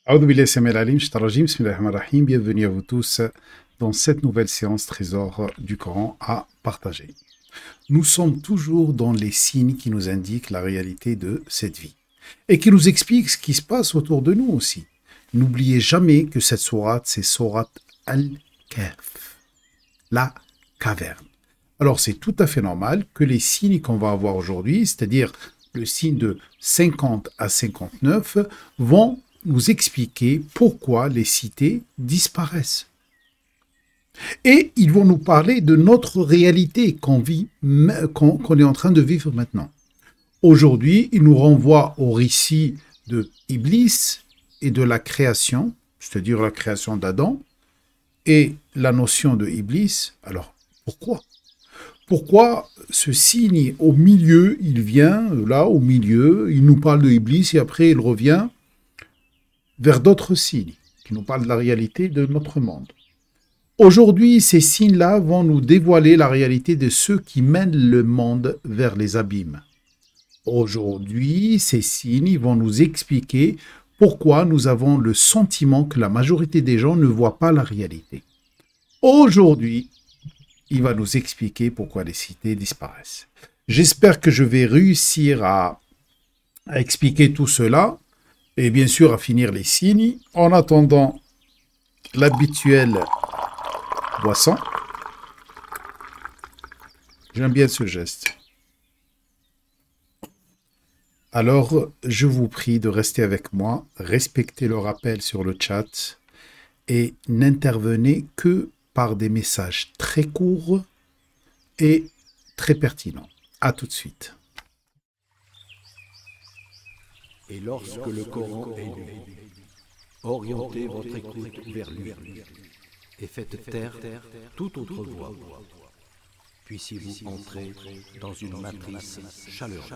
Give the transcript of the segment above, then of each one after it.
Aoudou billahi samil alim, shaitan rajim, bismillahir rahmanir rahim. Bienvenue à vous tous dans cette nouvelle séance trésor du Coran à partager. Nous sommes toujours dans les signes qui nous indiquent la réalité de cette vie et qui nous expliquent ce qui se passe autour de nous aussi. N'oubliez jamais que cette sourate, c'est sourate Al-Kahf, la caverne. Alors c'est tout à fait normal que les signes qu'on va avoir aujourd'hui, c'est-à-dire le signe de 50 à 59, vont nous expliquer pourquoi les cités disparaissent. Et ils vont nous parler de notre réalité qu'on est en train de vivre maintenant. Aujourd'hui, ils nous renvoient au récit de Iblis et de la création, c'est-à-dire la création d'Adam, et la notion de Iblis. Alors, pourquoi ? Pourquoi ce signe au milieu, il vient là, au milieu, il nous parle de Iblis et après il revient vers d'autres signes qui nous parlent de la réalité de notre monde. Aujourd'hui, ces signes-là vont nous dévoiler la réalité de ceux qui mènent le monde vers les abîmes. Aujourd'hui, ces signes vont nous expliquer pourquoi nous avons le sentiment que la majorité des gens ne voient pas la réalité. Aujourd'hui, il va nous expliquer pourquoi les cités disparaissent. J'espère que je vais réussir à expliquer tout cela et bien sûr à finir les signes en attendant l'habituelle boisson. J'aime bien ce geste. Alors, je vous prie de rester avec moi, respectez le rappel sur le chat et n'intervenez que par des messages très courts et très pertinents. À tout de suite. Et lorsque le Coran est lu, orientez votre écoute vers lui et faites taire toute autre voix. Puissiez-vous entrer dans une matrice chaleureuse.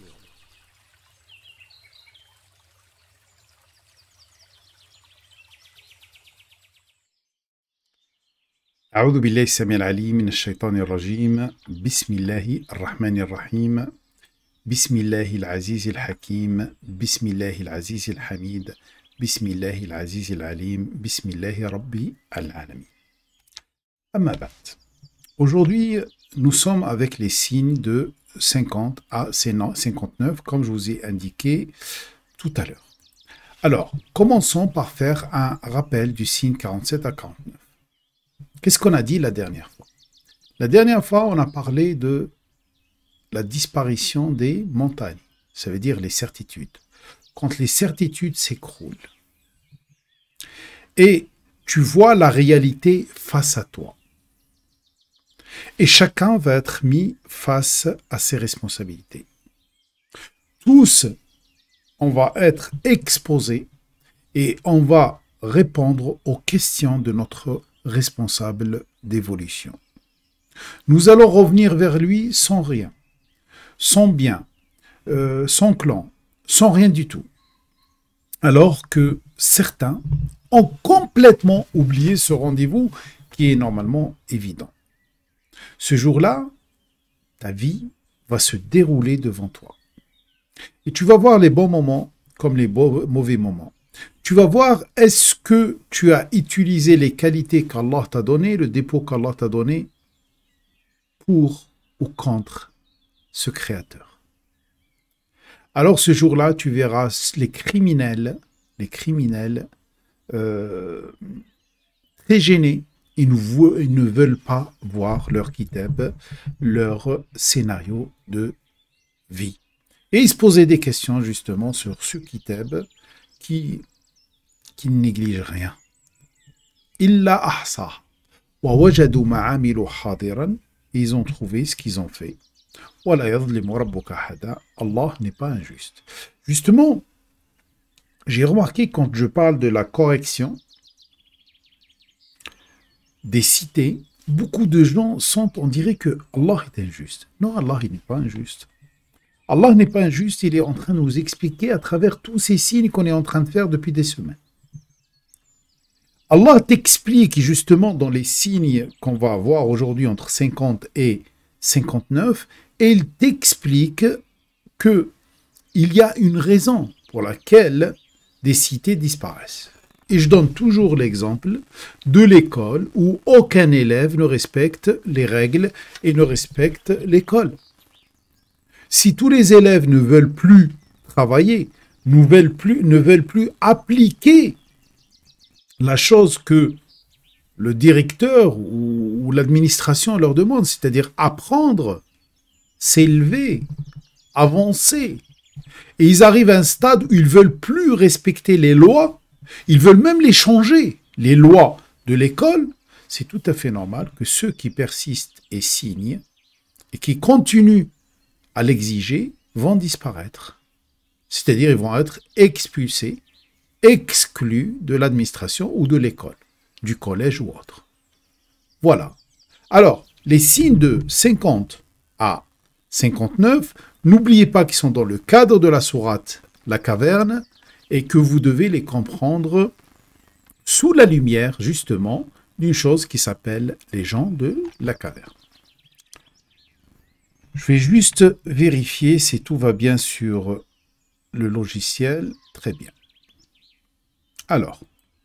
أعوذ بالله السميع العليم من الشيطان الرجيم بسم الله الرحمن الرحيم بسم الله العزيز الحكيم بسم الله العزيز الحميد بسم الله العزيز العليم بسم الله رب العالمين. أما بعد. Aujourd'hui, nous sommes avec les signes de 50 à 59, comme je vous ai indiqué tout à l'heure. Alors, commençons par faire un rappel du signe 47 à 49. Qu'est-ce qu'on a dit la dernière fois? La dernière fois, on a parlé de la disparition des montagnes, ça veut dire les certitudes. Quand les certitudes s'écroulent et tu vois la réalité face à toi, et chacun va être mis face à ses responsabilités. Tous, on va être exposés et on va répondre aux questions de notre responsable d'évolution. Nous allons revenir vers lui sans rien, sans bien, sans clan, sans rien du tout. Alors que certains ont complètement oublié ce rendez-vous qui est normalement évident. Ce jour-là, ta vie va se dérouler devant toi. Et tu vas voir les bons moments comme les mauvais moments. Tu vas voir, est-ce que tu as utilisé les qualités qu'Allah t'a données, le dépôt qu'Allah t'a donné, pour ou contre ce créateur. Alors ce jour-là, tu verras les criminels très gênés. Ils ne veulent pas voir leur kitab, leur scénario de vie. Et ils se posaient des questions justement sur ce kitab qui ne néglige rien. Illa ahsa wa wajadu ma'amilu hadiran. Ils ont trouvé ce qu'ils ont fait. Wala yadhlimu rabbuka ahada. Allah n'est pas injuste. Justement, j'ai remarqué quand je parle de la correction des cités, beaucoup de gens on dirait que Allah est injuste. Non, Allah il n'est pas injuste. Allah n'est pas injuste, il est en train de nous expliquer à travers tous ces signes qu'on est en train de faire depuis des semaines. Allah t'explique justement dans les signes qu'on va avoir aujourd'hui entre 50 et 59, et il t'explique qu'il y a une raison pour laquelle des cités disparaissent. Et je donne toujours l'exemple de l'école où aucun élève ne respecte les règles et ne respecte l'école. Si tous les élèves ne veulent plus travailler, ne veulent plus appliquer la chose que le directeur ou l'administration leur demande, c'est-à-dire apprendre, s'élever, avancer. Et ils arrivent à un stade où ils ne veulent plus respecter les lois, ils veulent même les changer. Les lois de l'école, c'est tout à fait normal que ceux qui persistent et signent et qui continuent à l'exiger vont disparaître. C'est-à-dire ils vont être expulsés, exclus de l'administration ou de l'école, du collège ou autre. Voilà. Alors, les signes de 50 à 59, n'oubliez pas qu'ils sont dans le cadre de la sourate La Caverne et que vous devez les comprendre sous la lumière, justement, d'une chose qui s'appelle les gens de la caverne. Je vais juste vérifier si tout va bien sur le logiciel. Très bien. Alors,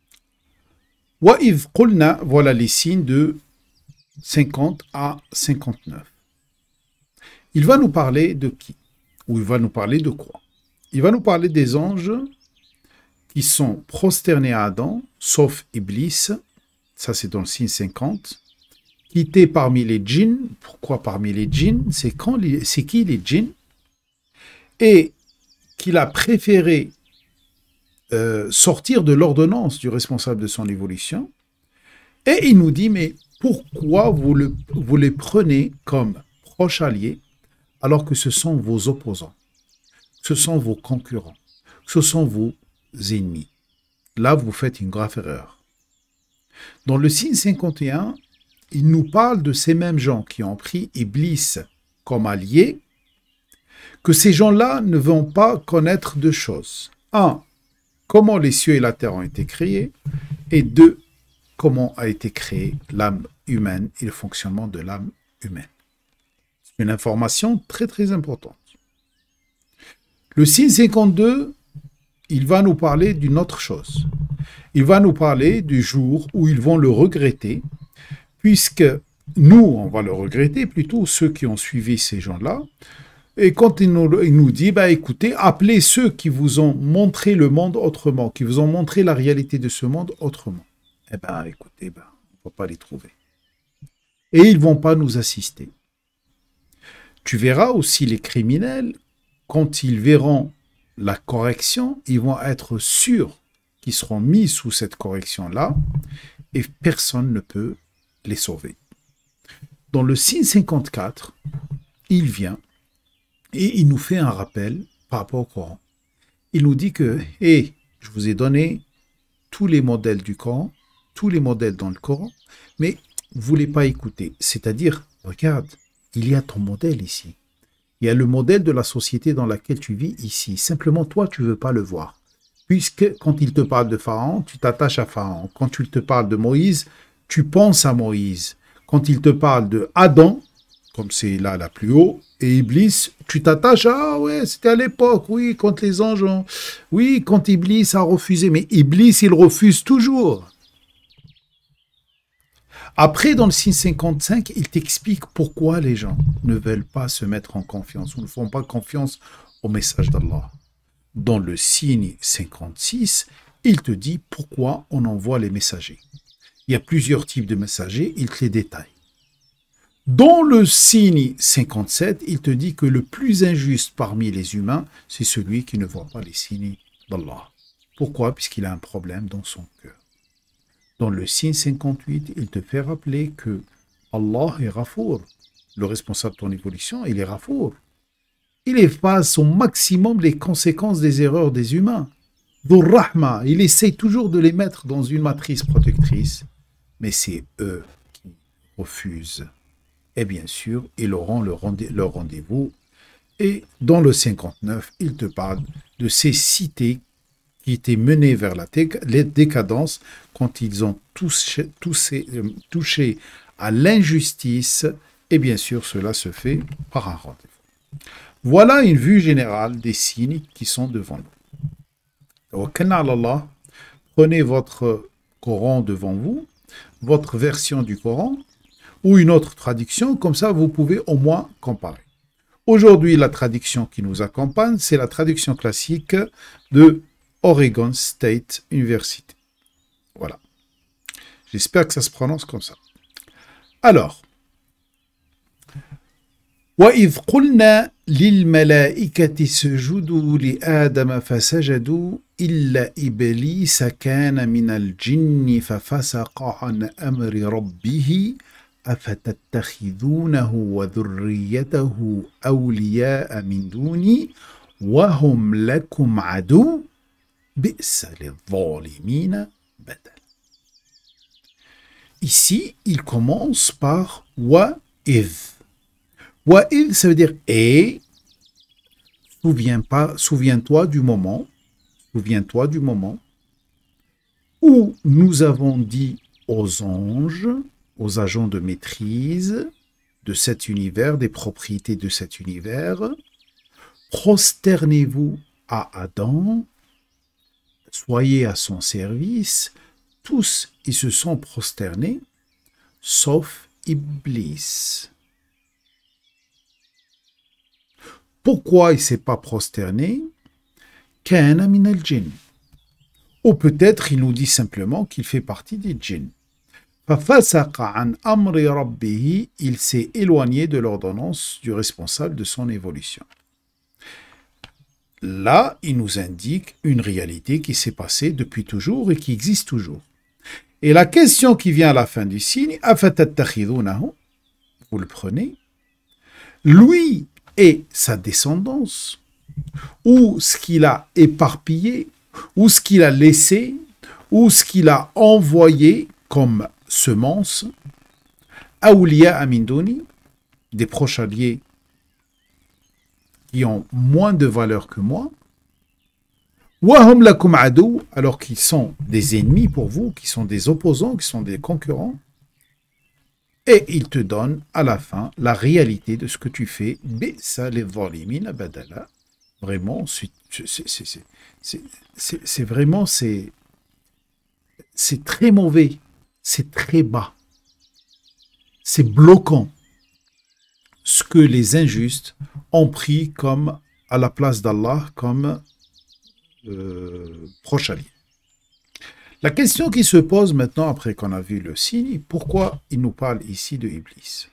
وَإِذْ قُلْنَا, voilà les signes de 50 à 59. Il va nous parler de qui? Ou il va nous parler de quoi? Il va nous parler des anges qui sont prosternés à Adam, sauf Iblis, ça c'est dans le signe 50, qui était parmi les djinns. Pourquoi parmi les djinns? C'est qui les djinns? Et qu'il a préféré sortir de l'ordonnance du responsable de son évolution. Et il nous dit, mais pourquoi vous les prenez comme proches alliés alors que ce sont vos opposants, ce sont vos concurrents, ce sont vos ennemis? Là, vous faites une grave erreur. Dans le signe 51, il nous parle de ces mêmes gens qui ont pris Iblis comme allié, que ces gens-là ne vont pas connaître deux choses. Un, comment les cieux et la terre ont été créés, et deux, comment a été créée l'âme humaine et le fonctionnement de l'âme humaine. C'est une information très très importante. Le signe 52, il va nous parler d'une autre chose. Il va nous parler du jour où ils vont le regretter, puisque nous, on va le regretter, plutôt ceux qui ont suivi ces gens-là. Et quand il nous dit, écoutez, appelez ceux qui vous ont montré le monde autrement, qui vous ont montré la réalité de ce monde autrement. Écoutez, on ne va pas les trouver. Et ils ne vont pas nous assister. Tu verras aussi les criminels, quand ils verront la correction, ils vont être sûrs qu'ils seront mis sous cette correction-là et personne ne peut les sauver. Dans le signe 54, il vient et il nous fait un rappel par rapport au Coran. Il nous dit que, je vous ai donné tous les modèles du Coran, tous les modèles dans le Coran, mais vous ne voulez pas écouter. C'est-à-dire, regarde, il y a ton modèle ici. Il y a le modèle de la société dans laquelle tu vis ici. Simplement, toi, tu ne veux pas le voir. Puisque quand il te parle de Pharaon, tu t'attaches à Pharaon. Quand il te parle de Moïse, tu penses à Moïse. Quand il te parle de Adam, comme c'est là plus haut, et Iblis, tu t'attaches à, c'était à l'époque, oui, quand les anges ont... Oui, quand Iblis a refusé. Mais Iblis, il refuse toujours. Après, dans le signe 55, il t'explique pourquoi les gens ne veulent pas se mettre en confiance ou ne font pas confiance au message d'Allah. Dans le signe 56, il te dit pourquoi on envoie les messagers. Il y a plusieurs types de messagers, il te les détaille. Dans le signe 57, il te dit que le plus injuste parmi les humains, c'est celui qui ne voit pas les signes d'Allah. Pourquoi? Puisqu'il a un problème dans son cœur. Dans le signe 58, il te fait rappeler que Allah est Ghafour. Le responsable de ton évolution, il est Ghafour. Il efface au maximum les conséquences des erreurs des humains. Dhur Rahma, il essaye toujours de les mettre dans une matrice protectrice. Mais c'est eux qui refusent. Et bien sûr, ils auront leur rendez-vous. Et dans le 59, il te parle de ces cités qui étaient menées vers la décadence quand ils ont touché à l'injustice. Et bien sûr, cela se fait par un rendez-vous. Voilà une vue générale des signes qui sont devant nous. Tawakkalna ala Allah. Prenez votre Coran devant vous, votre version du Coran, ou une autre traduction, comme ça vous pouvez au moins comparer. Aujourd'hui, la traduction qui nous accompagne, c'est la traduction classique de Oregon State University. Voilà. J'espère que ça se prononce comme ça. Alors, وَإِذْ قُلْنَا لِلْمَلَائِكَةِ اسْجُدُوا لِآدَمَ فَسَجَدُوا إِلَّا إِبْلِيسَ كَانَ مِنَ الْجِنِّ فَفَسَقَ عَنْ أَمْرِ رَبِّهِ أَفَتَتَّخِذُونَهُ وَذُرِّيَّتَهُ أَوْلِيَاءَ مِنْ دُونِي وَهُمْ لَكُمْ عَدُوٌّ بِئْسَ لِلظَّالِمِينَ بَدَلًا. Ici, il commence par وَإِذْ. Wa'id, ça veut dire et, souviens-toi du moment où nous avons dit aux anges, aux agents de maîtrise de cet univers, des propriétés de cet univers, prosternez-vous à Adam, soyez à son service. Tous, ils se sont prosternés, sauf Iblis. Pourquoi il ne s'est pas prosterné? Kana min al-jinn. Ou peut-être il nous dit simplement qu'il fait partie des djinns. Fafasaqa an amri rabbihi, il s'est éloigné de l'ordonnance du responsable de son évolution. Là, il nous indique une réalité qui s'est passée depuis toujours et qui existe toujours. Et la question qui vient à la fin du signe, afatattakhidunahu, vous le prenez, lui et sa descendance, ou ce qu'il a éparpillé, ou ce qu'il a laissé, ou ce qu'il a envoyé comme semence, awliya amindoni, des proches alliés qui ont moins de valeur que moi, wahum lakum adou, alors qu'ils sont des ennemis pour vous, qui sont des opposants, qui sont des concurrents, et il te donne à la fin la réalité de ce que tu fais. Bisa les zalimin badala. Vraiment, c'est vraiment, c'est très mauvais, c'est très bas, c'est bloquant ce que les injustes ont pris comme à la place d'Allah comme proche allié. La question qui se pose maintenant, après qu'on a vu le signe, pourquoi il nous parle ici de Iblis?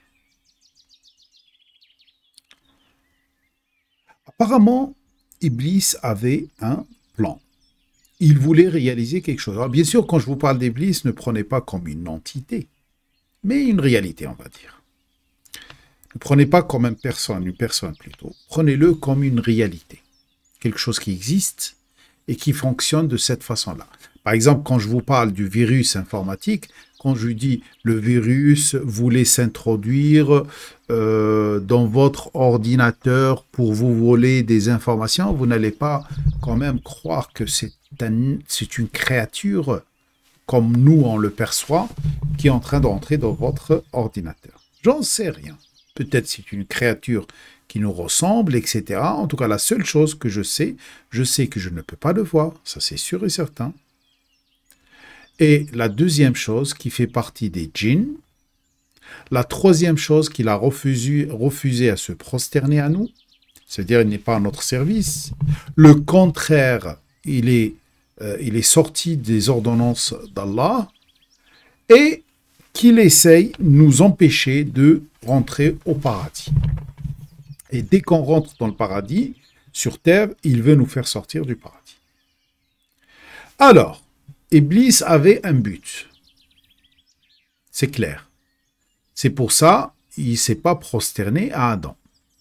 Apparemment, Iblis avait un plan. Il voulait réaliser quelque chose. Alors bien sûr, quand je vous parle d'Iblis, ne prenez pas comme une entité, mais une réalité, on va dire. Ne prenez pas comme une personne plutôt. Prenez-le comme une réalité. Quelque chose qui existe et qui fonctionne de cette façon-là. Par exemple, quand je vous parle du virus informatique, quand je dis le virus voulait s'introduire dans votre ordinateur pour vous voler des informations, vous n'allez pas quand même croire que c'est une créature comme nous on le perçoit qui est en train d'entrer dans votre ordinateur. J'en sais rien. Peut-être c'est une créature qui nous ressemble, etc. En tout cas, la seule chose que je sais que je ne peux pas le voir, ça c'est sûr et certain. Et la deuxième chose qui fait partie des djinns, la troisième chose qu'il a refusé à se prosterner à nous, c'est-à-dire il n'est pas à notre service. Le contraire, il est sorti des ordonnances d'Allah et qu'il essaye de nous empêcher de rentrer au paradis. Et dès qu'on rentre dans le paradis, sur terre, il veut nous faire sortir du paradis. Alors, Iblis avait un but. C'est clair. C'est pour ça qu'il ne s'est pas prosterné à Adam.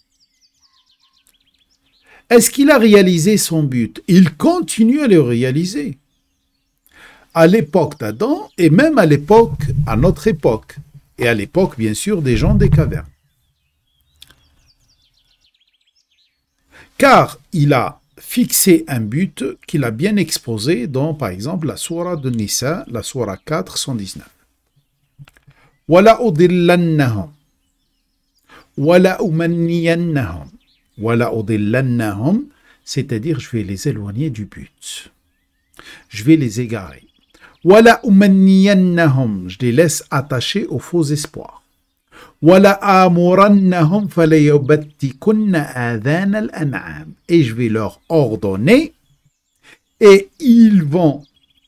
Est-ce qu'il a réalisé son but? Il continue à le réaliser. À l'époque d'Adam et même à notre époque. Et à l'époque, bien sûr, des gens des cavernes. Car il a fixé un but qu'il a bien exposé dans, par exemple, la sourate de Nisa, la sourate 4, 119. Wala udillannahum, wala umanniyannahum, wala udillannahum, c'est-à-dire je vais les éloigner du but. Je vais les égarer. Wala umanniyannahum, je les laisse attachés aux faux espoirs. Wala amurannahum falayubattikunna adhan al-an'am, et je vais leur ordonner, et ils vont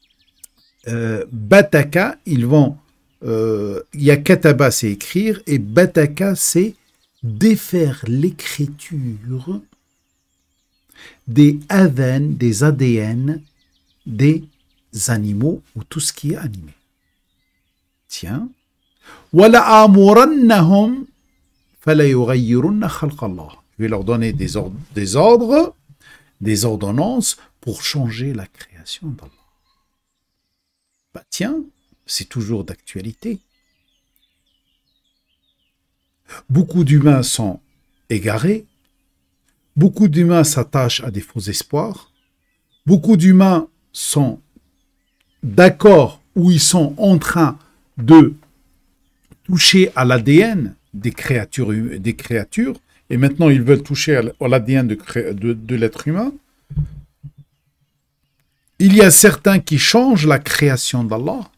bataka, ils vont il y a kataba, c'est écrire, et bataka, c'est défaire l'écriture des adhan, des ADN, des animaux ou tout ce qui est animé. Tiens. Wala amurannahum fala yughayyirunna khalqa Allah. Je vais leur donner des ordres, des ordonnances pour changer la création d'Allah. Bah tiens, c'est toujours d'actualité. Beaucoup d'humains sont égarés. Beaucoup d'humains s'attachent à des faux espoirs. Beaucoup d'humains sont d'accord ou ils sont en train de toucher à l'ADN des créatures, et maintenant ils veulent toucher à l'ADN de l'être humain. Il y a certains qui changent la création d'Allah.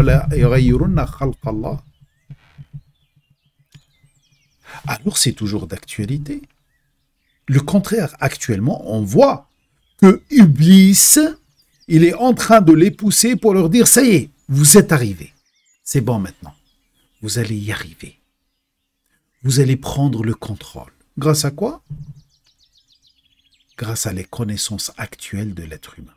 Alors c'est toujours d'actualité. Le contraire, actuellement, on voit que Iblis, il est en train de les pousser pour leur dire, ça y est, vous êtes arrivés. C'est bon maintenant. Vous allez y arriver. Vous allez prendre le contrôle. Grâce à quoi? Grâce à les connaissances actuelles de l'être humain.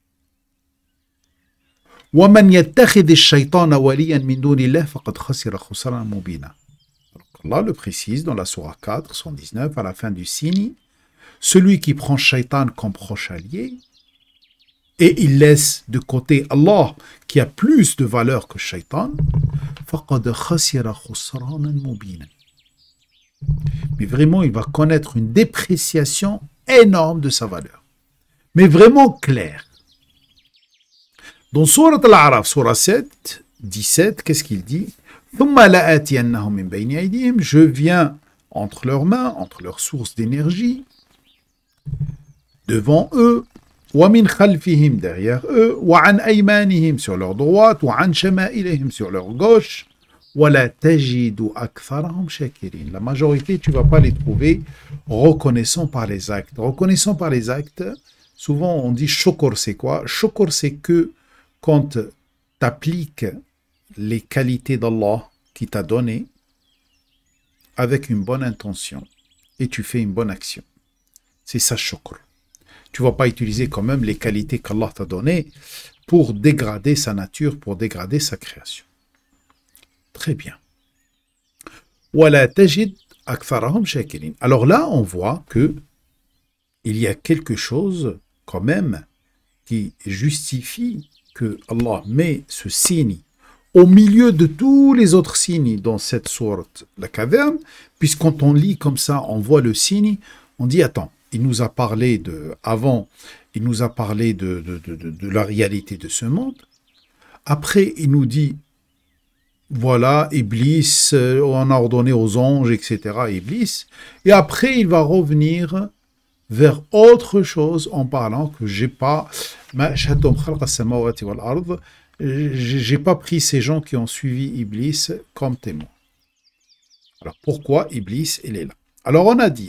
وَمَنْ يَتَّخِذِ الشَّيْطَانَ وَلِيًّا مِنْ دُونِ اللَّهِ فَقَدْ خَسِرَ خُسْرًا مُبِينًا. Allah le précise dans la sourate 4, 119, à la fin du signe, celui qui prend Shaitan comme proche allié, et il laisse de côté Allah, qui a plus de valeur que Shaitan, فَقَدْ خَسِرَ خُسْرًا مُبِينًا. Mais vraiment, il va connaître une dépréciation énorme de sa valeur. Mais vraiment claire. Dans Sourate Al-A'raf, Sourate 7, 17, qu'est-ce qu'il dit? Je viens entre leurs mains, entre leurs sources d'énergie, devant eux, derrière eux, sur leur droite, sur leur gauche. La majorité, tu ne vas pas les trouver reconnaissants par les actes. Reconnaissants par les actes, souvent on dit shukr, c'est quoi? Shukr, c'est que quand tu appliques les qualités d'Allah qui t'a donné avec une bonne intention et tu fais une bonne action. C'est ça shukr. Tu ne vas pas utiliser quand même les qualités qu'Allah t'a données pour dégrader sa nature, pour dégrader sa création. Très bien. Alors là, on voit que il y a quelque chose quand même qui justifie que Allah met ce signe au milieu de tous les autres signes dans cette sourate, la caverne, puisque quand on lit comme ça, on voit le signe, on dit, attends, il nous a parlé de la réalité de ce monde. Après, il nous dit, voilà, Iblis, on a ordonné aux anges, etc., Iblis. Et après, il va revenir vers autre chose en parlant que j'ai pas pris ces gens qui ont suivi Iblis comme témoins. Alors, pourquoi Iblis, il est là? Alors, on a dit,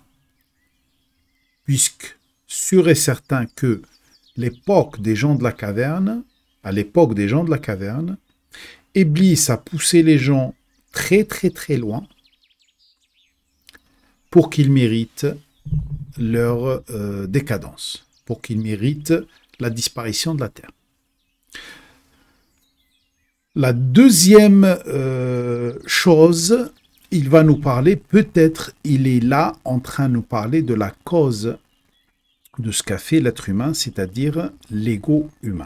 puisque sûr et certain que à l'époque des gens de la caverne, Iblis a poussé les gens très très très loin pour qu'ils méritent leur décadence, pour qu'ils méritent la disparition de la terre. La deuxième chose, il va nous parler, peut-être il est là en train de nous parler de la cause de ce qu'a fait l'être humain, c'est-à-dire l'ego humain.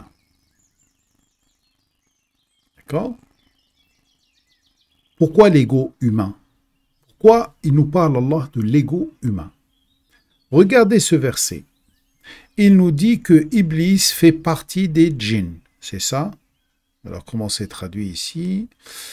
D'accord? Pourquoi l'ego humain? Pourquoi il nous parle, Allah, de l'ego humain? Regardez ce verset. Il nous dit que Iblis fait partie des djinns. C'est ça? Alors, comment c'est traduit ici?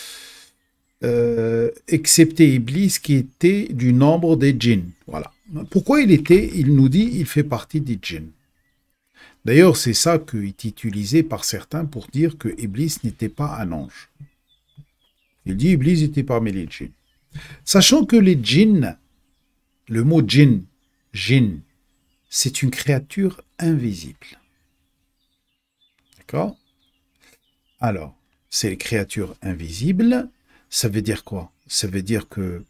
Excepté Iblis qui était du nombre des djinns. Voilà. Pourquoi il nous dit il fait partie des djinns? D'ailleurs, c'est ça qui est utilisé par certains pour dire que Iblis n'était pas un ange. Il dit Iblis était parmi les djinns. Sachant que les djinns, le mot djinn, c'est une créature invisible. D'accord? Alors, c'est les créatures invisibles. Ça veut dire quoi? Ça veut dire que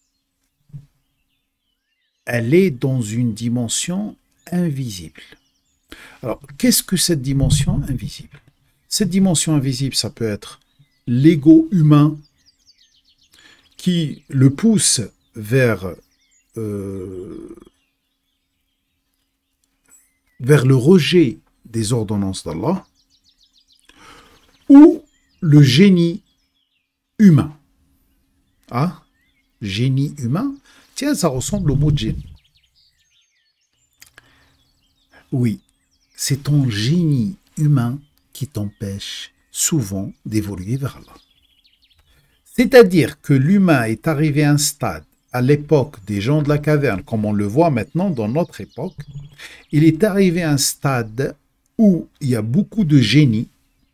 elle est dans une dimension invisible. Alors, qu'est-ce que cette dimension invisible? Cette dimension invisible, ça peut être l'ego humain qui le pousse vers le rejet des ordonnances d'Allah, ou le génie humain. Ah, génie humain, tiens, ça ressemble au mot djinn. Oui, c'est ton génie humain qui t'empêche souvent d'évoluer vers Allah. C'est-à-dire que l'humain est arrivé à un stade, à l'époque des gens de la caverne, comme on le voit maintenant dans notre époque, il est arrivé à un stade où il y a beaucoup de génies,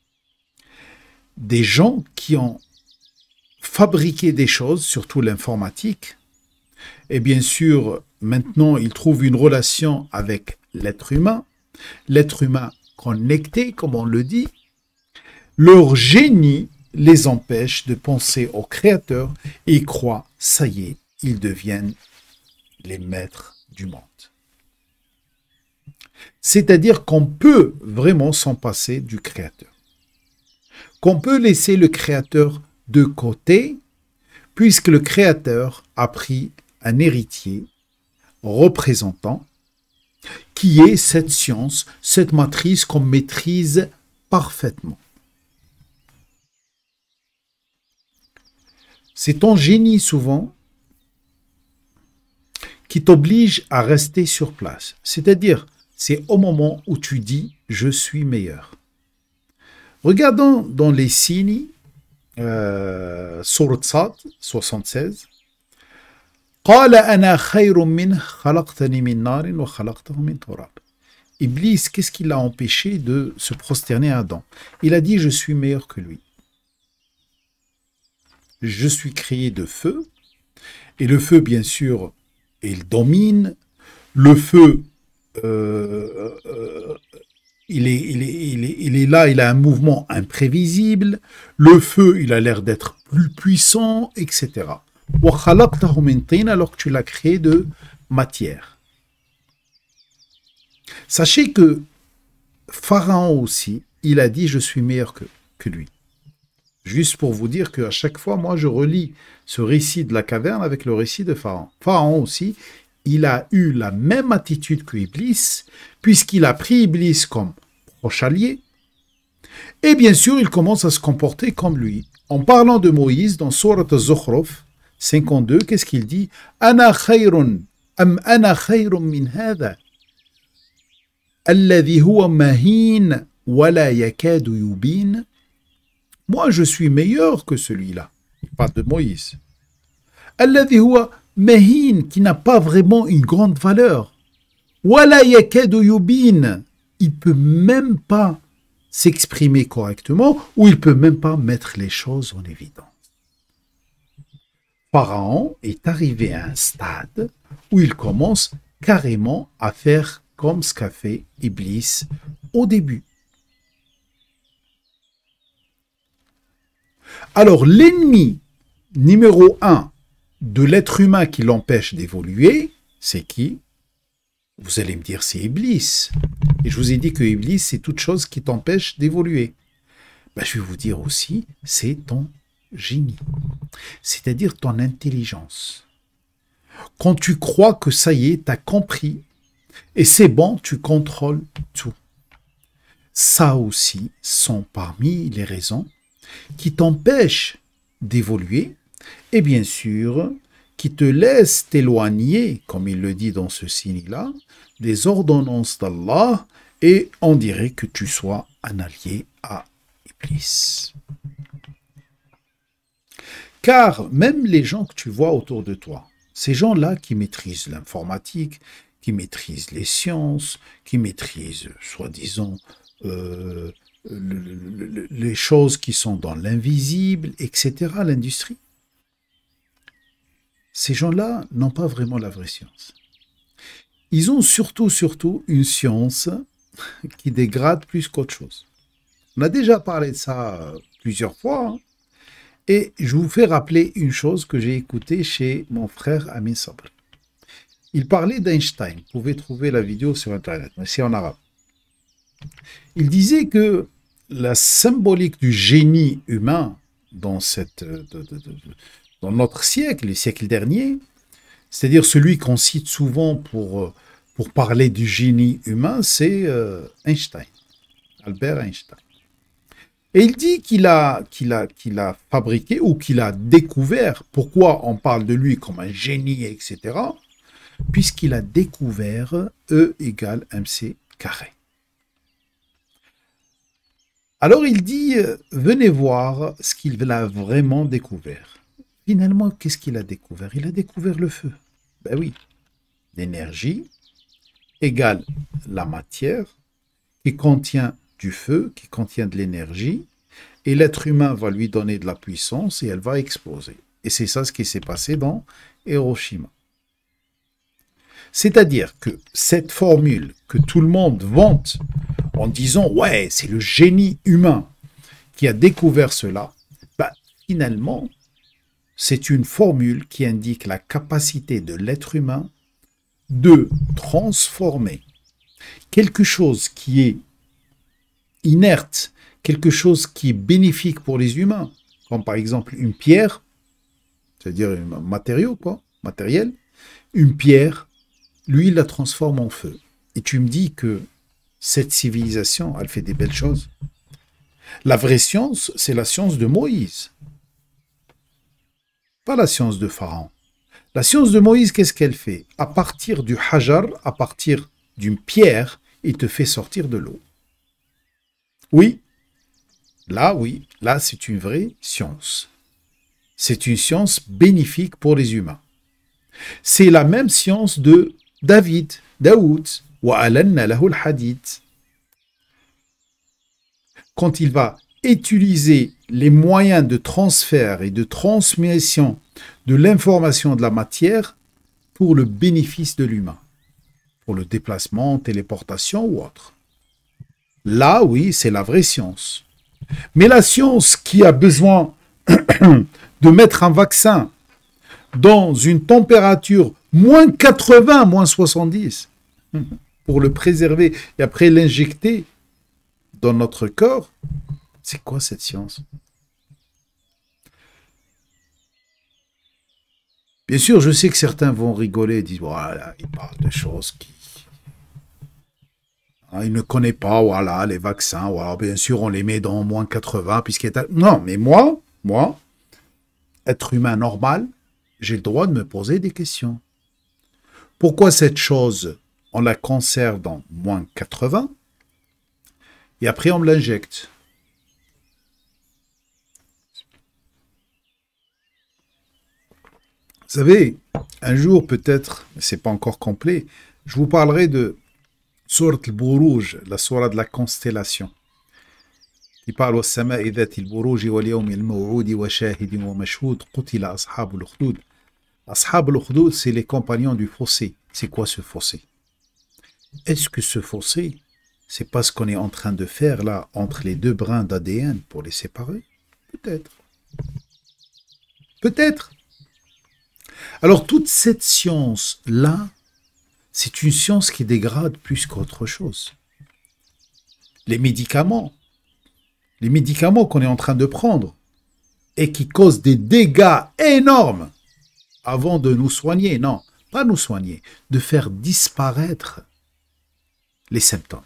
des gens qui ont fabriqué des choses, surtout l'informatique, et bien sûr, maintenant, ils trouvent une relation avec l'être humain connecté, comme on le dit. Leur génie les empêche de penser au Créateur et ils croient, ça y est, ils deviennent les maîtres du monde. C'est-à-dire qu'on peut vraiment s'en passer du Créateur. Qu'on peut laisser le Créateur de côté, puisque le Créateur a pris un héritier représentant qui est cette science, cette matrice qu'on maîtrise parfaitement. C'est ton génie souvent qui t'oblige à rester sur place. C'est-à-dire, c'est au moment où tu dis « je suis meilleur ». Regardons dans les signes, Sourate Sad, 76. قال أنا خير منه خلقتني من نار وخلقته من تراب. Iblis, qu'est-ce qui l'a empêché de se prosterner à Adam? Il a dit, je suis meilleur que lui. Je suis créé de feu, et le feu, bien sûr, il domine. Le feu, il est là, il a un mouvement imprévisible. Le feu, il a l'air d'être plus puissant, etc. Alors que tu l'as créé de matière. Sachez que Pharaon aussi, il a dit je suis meilleur que lui. Juste pour vous dire qu'à chaque fois, moi je relis ce récit de la caverne avec le récit de Pharaon. Pharaon aussi, il a eu la même attitude que Iblis, puisqu'il a pris Iblis comme proche allié. Et bien sûr, il commence à se comporter comme lui. En parlant de Moïse, dans Sourate Az-Zukhruf 52, qu'est-ce qu'il dit? Ana khayrun min hadha alladhi huwa mahin wa la yakadu yubin. Moi, je suis meilleur que celui-là. Il parle de Moïse. Alladhi huwa mahin, qui n'a pas vraiment une grande valeur. Wa la yakadu yubin. Il peut même pas s'exprimer correctement ou il peut même pas mettre les choses en évidence. Pharaon est arrivé à un stade où il commence carrément à faire comme ce qu'a fait Iblis au début. Alors, l'ennemi numéro 1 de l'être humain qui l'empêche d'évoluer, c'est qui? Vous allez me dire, c'est Iblis. Et je vous ai dit que Iblis, c'est toute chose qui t'empêche d'évoluer. Ben, je vais vous dire aussi, c'est ton génie, c'est-à-dire ton intelligence. Quand tu crois que ça y est, tu as compris, et c'est bon, tu contrôles tout. Ça aussi sont parmi les raisons qui t'empêchent d'évoluer, et bien sûr, qui te laissent t'éloigner, comme il le dit dans ce signe-là, des ordonnances d'Allah, et on dirait que tu sois un allié à Iblis. Car même les gens que tu vois autour de toi, ces gens-là qui maîtrisent l'informatique, qui maîtrise les sciences, qui maîtrise, soi-disant, les choses qui sont dans l'invisible, etc., l'industrie. Ces gens-là n'ont pas vraiment la vraie science. Ils ont surtout une science qui dégrade plus qu'autre chose. On a déjà parlé de ça plusieurs fois, hein, et je vous fais rappeler une chose que j'ai écoutée chez mon frère Amin Sabri. Il parlait d'Einstein. Vous pouvez trouver la vidéo sur Internet, mais c'est en arabe. Il disait que la symbolique du génie humain dans notre siècle, le siècle dernier, c'est-à-dire celui qu'on cite souvent pour parler du génie humain, c'est Einstein, Albert Einstein. Et il dit qu'il a fabriqué ou qu'il a découvert, pourquoi on parle de lui comme un génie, etc., puisqu'il a découvert E égale mc carré. Alors il dit, venez voir ce qu'il a vraiment découvert. Finalement, qu'est-ce qu'il a découvert? Il a découvert le feu. Ben oui, l'énergie égale la matière qui contient du feu, qui contient de l'énergie, et l'être humain va lui donner de la puissance et elle va exploser. Et c'est ça ce qui s'est passé dans Hiroshima. C'est-à-dire que cette formule que tout le monde vante en disant « ouais, c'est le génie humain qui a découvert cela », bah, finalement, c'est une formule qui indique la capacité de l'être humain de transformer quelque chose qui est inerte, quelque chose qui est bénéfique pour les humains, comme par exemple une pierre, c'est-à-dire un matériau, matériel, une pierre, lui, il la transforme en feu. Et tu me dis que cette civilisation, elle fait des belles choses. La vraie science, c'est la science de Moïse, pas la science de Pharaon. La science de Moïse, qu'est-ce qu'elle fait? À partir du hajar, à partir d'une pierre, il te fait sortir de l'eau. Oui, là, c'est une vraie science. C'est une science bénéfique pour les humains. C'est la même science de Daoud, وَأَلَنَّ لَهُ الْحَدِيدِ. Quand il va utiliser les moyens de transfert et de transmission de l'information de la matière pour le bénéfice de l'humain, pour le déplacement, téléportation ou autre. Là, oui, c'est la vraie science. Mais la science qui a besoin de mettre un vaccin dans une température moins 80, moins 70, pour le préserver et après l'injecter dans notre corps, c'est quoi cette science? Bien sûr, je sais que certains vont rigoler et dire, voilà, il parle de choses qui... il ne connaît pas, voilà, les vaccins, voilà, bien sûr, on les met dans moins 80, puisqu'il est... Non, mais moi, être humain normal, j'ai le droit de me poser des questions. Pourquoi cette chose, on la conserve dans moins 80 et après on me l'injecte? Vous savez, un jour peut-être, mais ce n'est pas encore complet, je vous parlerai de Sourate al-Buruj, la sourate de la constellation, qui parle au sama'i dhati al-buruj wal yawmi al-maw'udi wa shahidin wa mashhud qutila ashabul ukhdud. Ashab al-ukhdud, c'est les compagnons du fossé. C'est quoi ce fossé? Est-ce que ce fossé, c'est pas ce qu'on est en train de faire là entre les deux brins d'ADN pour les séparer? Peut-être. Peut-être. Alors toute cette science-là, c'est une science qui dégrade plus qu'autre chose. Les médicaments qu'on est en train de prendre et qui causent des dégâts énormes avant de nous soigner, non, pas nous soigner, de faire disparaître les symptômes.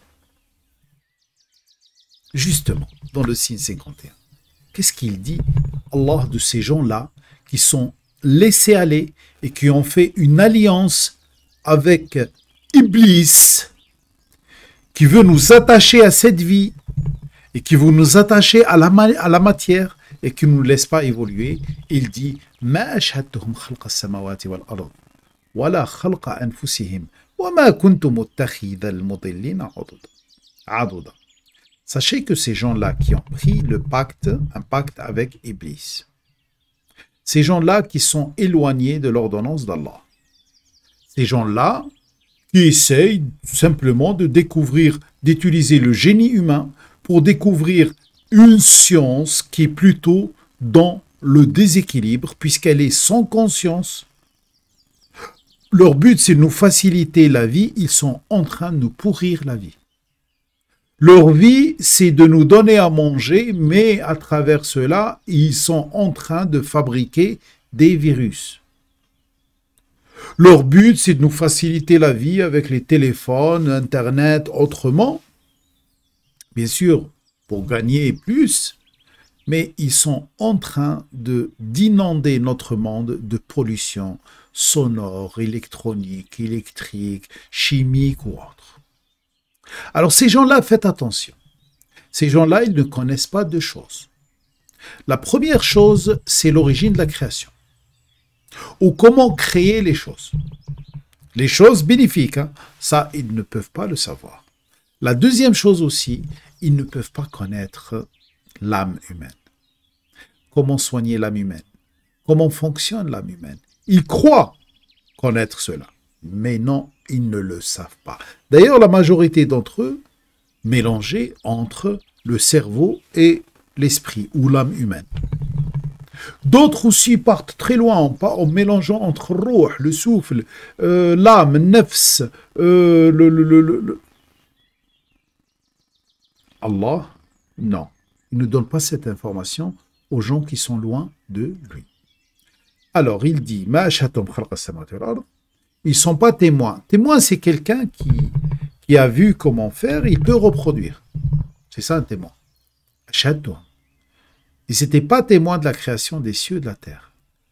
Justement, dans le signe 51, qu'est-ce qu'il dit, Allah, de ces gens-là qui sont laissés aller et qui ont fait une alliance avec Iblis, qui veut nous attacher à cette vie et qui veut nous attacher à la matière et qui ne nous laisse pas évoluer? Il dit « Ma ashhadtuhum khalqa as-samawati wal ard, wala khalqa anfusihim, وَمَا كُنْتُ مُتَّخِذَ الْمُضِلِّينَ عَضُدًا. Sachez que ces gens-là qui ont pris un pacte avec Iblis, ces gens-là qui sont éloignés de l'ordonnance d'Allah, ces gens-là qui essayent simplement de découvrir, d'utiliser le génie humain pour découvrir une science qui est plutôt dans le déséquilibre, puisqu'elle est sans conscience. Leur but, c'est de nous faciliter la vie, ils sont en train de nous pourrir la vie. Leur vie, c'est de nous donner à manger, mais à travers cela, ils sont en train de fabriquer des virus. Leur but, c'est de nous faciliter la vie avec les téléphones, Internet, autrement. Bien sûr, pour gagner plus, mais ils sont en train d'inonder notre monde de pollution sonore, électronique, électrique, chimique ou autre. Alors ces gens-là, faites attention. Ces gens-là, ils ne connaissent pas deux choses. La première chose, c'est l'origine de la création. Ou comment créer les choses. Les choses bénéfiques, hein, ça, ils ne peuvent pas le savoir. La deuxième chose aussi, ils ne peuvent pas connaître l'âme humaine. Comment soigner l'âme humaine? Comment fonctionne l'âme humaine? Ils croient connaître cela, mais non, ils ne le savent pas. D'ailleurs, la majorité d'entre eux mélangent entre le cerveau et l'esprit ou l'âme humaine. D'autres aussi partent très loin en mélangeant entre ruh, le souffle, l'âme, nefs, Allah, non. Il ne donne pas cette information aux gens qui sont loin de lui. Alors, il dit, ils ne sont pas témoins. Témoin, c'est quelqu'un qui a vu comment faire, il peut reproduire. C'est ça un témoin. Ils n'étaient pas témoins de la création des cieux et de la terre.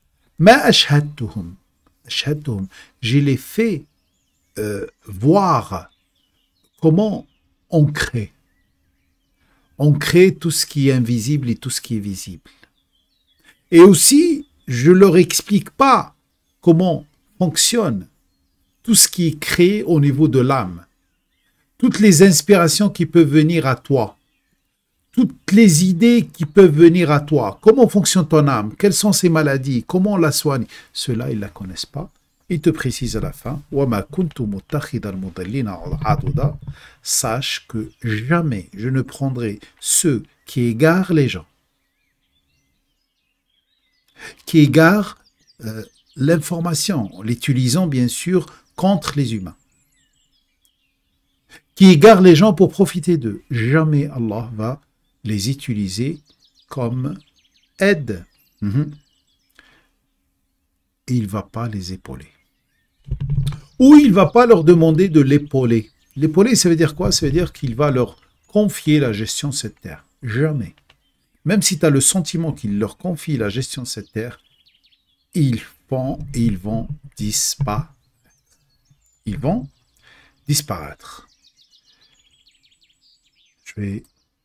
Je les fais voir comment on crée. On crée tout ce qui est invisible et tout ce qui est visible. Et aussi, je ne leur explique pas comment fonctionne tout ce qui est créé au niveau de l'âme. Toutes les inspirations qui peuvent venir à toi. Toutes les idées qui peuvent venir à toi. Comment fonctionne ton âme? Quelles sont ses maladies? Comment on la soigne? Ceux-là, ils ne la connaissent pas. Il te précise à la fin, sache que jamais je ne prendrai ceux qui égarent les gens, qui égarent l'information, en l'utilisant bien sûr contre les humains, qui égarent les gens pour profiter d'eux. Jamais Allah va les utiliser comme aide. Il ne va pas les épauler. Ou il ne va pas leur demander de l'épauler. L'épauler, ça veut dire quoi? Ça veut dire qu'il va leur confier la gestion de cette terre. Jamais. Même si tu as le sentiment qu'il leur confie la gestion de cette terre, ils vont disparaître. Ils vont disparaître. Je vais...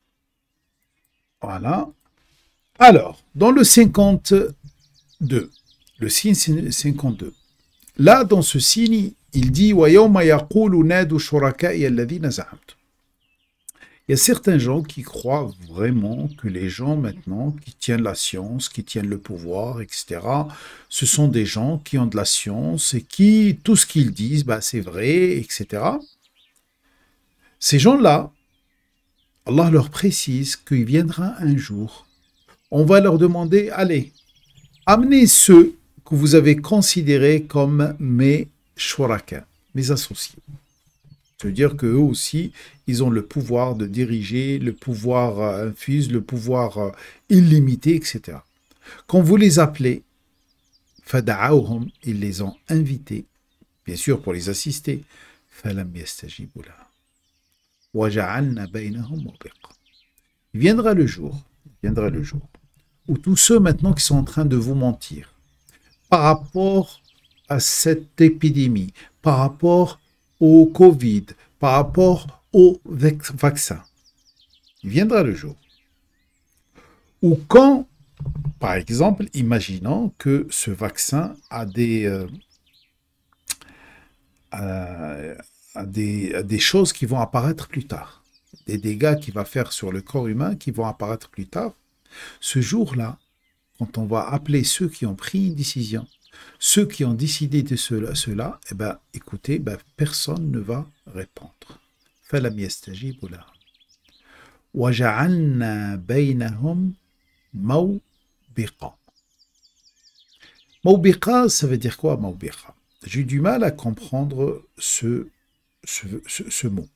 Voilà. Alors, dans le 52, le signe 52, là, dans ce signe, il dit « وَيَوْمَ يَقُولُ نَادُوا شُرَكَائِيَ الَّذِينَ زَعَمْتُمْ » Il y a certains gens qui croient vraiment que les gens maintenant qui tiennent la science, qui tiennent le pouvoir, etc., ce sont des gens qui ont de la science et qui, tout ce qu'ils disent, bah, c'est vrai, etc. Ces gens-là, Allah leur précise qu'il viendra un jour, on va leur demander, allez, amenez ceux que vous avez considérés comme mes shuraka, mes associés. Ça veut dire qu'eux aussi, ils ont le pouvoir de diriger, le pouvoir infuse, le pouvoir illimité, etc. Quand vous les appelez, fada'awhum, ils les ont invités, bien sûr pour les assister, falam yastajibu laha. وَجَعَلْنَا بَيْنَهُمْ مَوْبِقًا. Il viendra le jour, où tous ceux maintenant qui sont en train de vous mentir, par rapport à cette épidémie, par rapport au Covid, par rapport au vaccin, il viendra le jour où quand, par exemple, imaginons que ce vaccin a des à des choses qui vont apparaître plus tard. Des dégâts qu'il va faire sur le corps humain qui vont apparaître plus tard. Ce jour-là, quand on va appeler ceux qui ont pris une décision, ceux qui ont décidé de cela, eh ben, écoutez, ben, personne ne va répondre. فَلَمْ يَسْتَجِيبُوا لَهُ وَجَعَلْنَا بَيْنَهُمْ مَوْبِقًا. Mawbiqa, ça veut dire quoi, Mawbiqa? J'ai du mal à comprendre ce mot.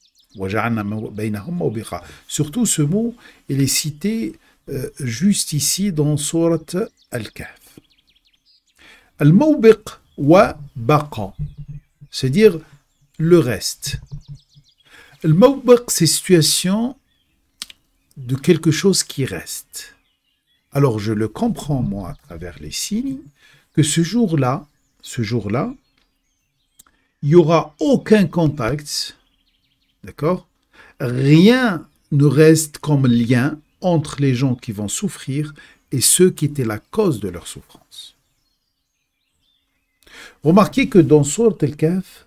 Surtout ce mot, il est cité juste ici dans Sourate Al-Kahf. Al-Mawbiq wa baqa, c'est-à-dire le reste. Al-Mawbiq, c'est situation de quelque chose qui reste. Alors je le comprends, moi, à travers les signes, que ce jour-là, il n'y aura aucun contact, d'accord? Rien ne reste comme lien entre les gens qui vont souffrir et ceux qui étaient la cause de leur souffrance. Remarquez que dans Sourate Al-Kahf,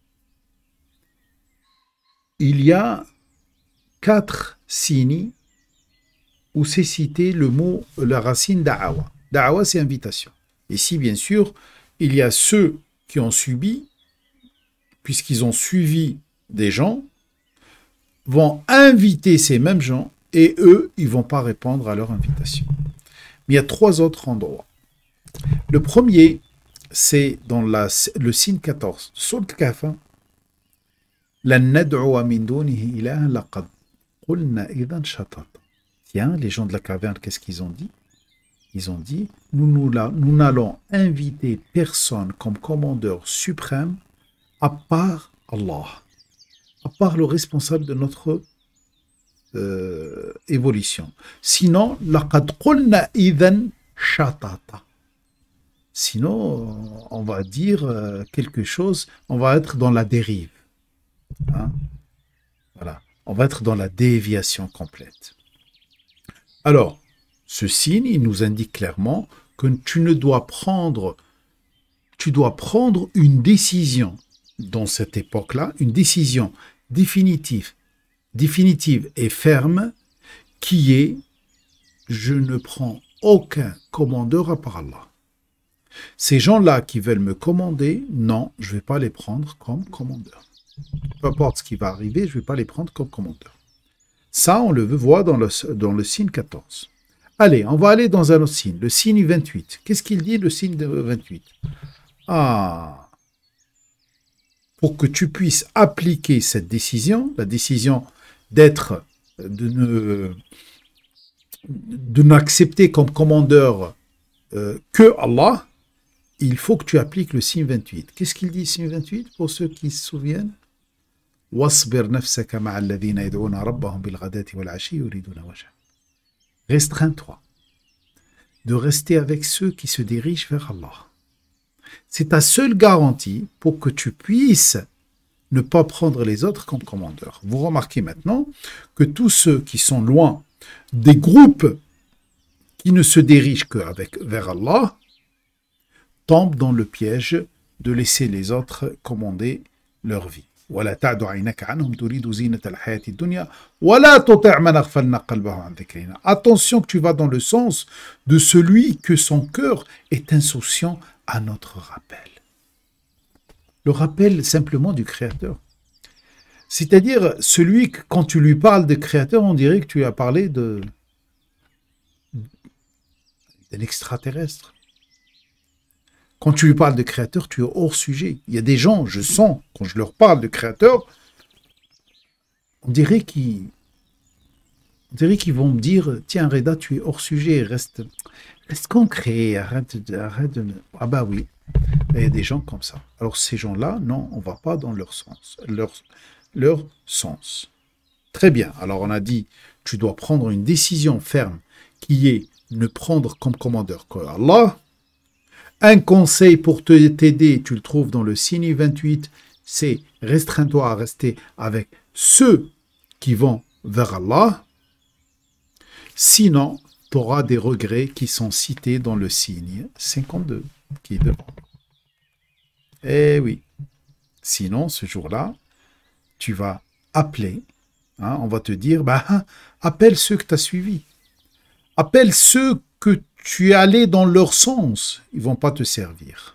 il y a 4 signes où c'est cité le mot, la racine da'awa. Da'awa, c'est invitation. Ici, bien sûr, il y a ceux qui ont subi, puisqu'ils ont suivi des gens, vont inviter ces mêmes gens, et eux, ils ne vont pas répondre à leur invitation. Mais il y a 3 autres endroits. Le premier, c'est dans le signe 14, sur le Kahf. لَن نَدْعُوَ مِن دُونِهِ إِلَهًا لَقَدْ قُلْنَا إِذًا شَطَطًا. Tiens, les gens de la caverne, qu'est-ce qu'ils ont dit? Ils ont dit, nous n'allons inviter personne comme commandeur suprême à part Allah, à part le responsable de notre évolution. Sinon, لَقَدْ قُلْنَا إِذًا شَطَطًا. Sinon, on va dire quelque chose, on va être dans la dérive. Hein? Voilà, on va être dans la déviation complète. Alors, ce signe, il nous indique clairement que tu dois prendre une décision dans cette époque-là, une décision définitive et ferme, qui est je ne prends aucun commandeur à part Allah. Ces gens-là qui veulent me commander, non, je ne vais pas les prendre comme commandeur. Peu importe ce qui va arriver, je ne vais pas les prendre comme commandeur. Ça, on le voit dans le signe 14. Allez, on va aller dans un autre signe, le signe 28. Qu'est-ce qu'il dit, le signe 28? Ah, pour que tu puisses appliquer cette décision, la décision de n'accepter comme commandeur que Allah, il faut que tu appliques le signe 28. Qu'est-ce qu'il dit, signe 28, pour ceux qui se souviennent? واصبر نفسك مع الذين يدعون ربهم بالغداة والعشي يريدون وجهه. Restreins-toi de rester avec ceux qui se dirigent vers Allah. C'est ta seule garantie pour que tu puisses ne pas prendre les autres comme commandeurs. Vous remarquez maintenant que tous ceux qui sont loin des groupes qui ne se dirigent que vers Allah tombent dans le piège de laisser les autres commander leur vie. ولا تعد عينك عنهم تريد زينة الحياة الدنيا ولا تطع من أغفلنا قلبه عن ذكرنا. Attention que tu vas dans le sens de celui que son cœur est insouciant à notre rappel. Le rappel simplement du Créateur. C'est-à-dire celui que quand tu lui parles de Créateur, on dirait que tu as parlé d'un extraterrestre. Quand tu lui parles de Créateur, tu es hors sujet. Il y a des gens, je sens, quand je leur parle de Créateur, on dirait qu'ils vont me dire, tiens Reda, tu es hors sujet, reste concret, arrête de... Ah bah oui, il y a des gens comme ça. Alors ces gens-là, non, on ne va pas dans leur sens. Leur sens. Très bien, alors on a dit, tu dois prendre une décision ferme qui est ne prendre comme commandeur que Allah. Un conseil pour t'aider, tu le trouves dans le signe 28, c'est restreins-toi à rester avec ceux qui vont vers Allah. Sinon, tu auras des regrets qui sont cités dans le signe 52, qui est devant. Eh oui. Sinon, ce jour-là, tu vas appeler, hein, on va te dire, bah, appelle ceux que tu as suivis. Appelle ceux que tu es allé dans leur sens. Ils ne vont pas te servir.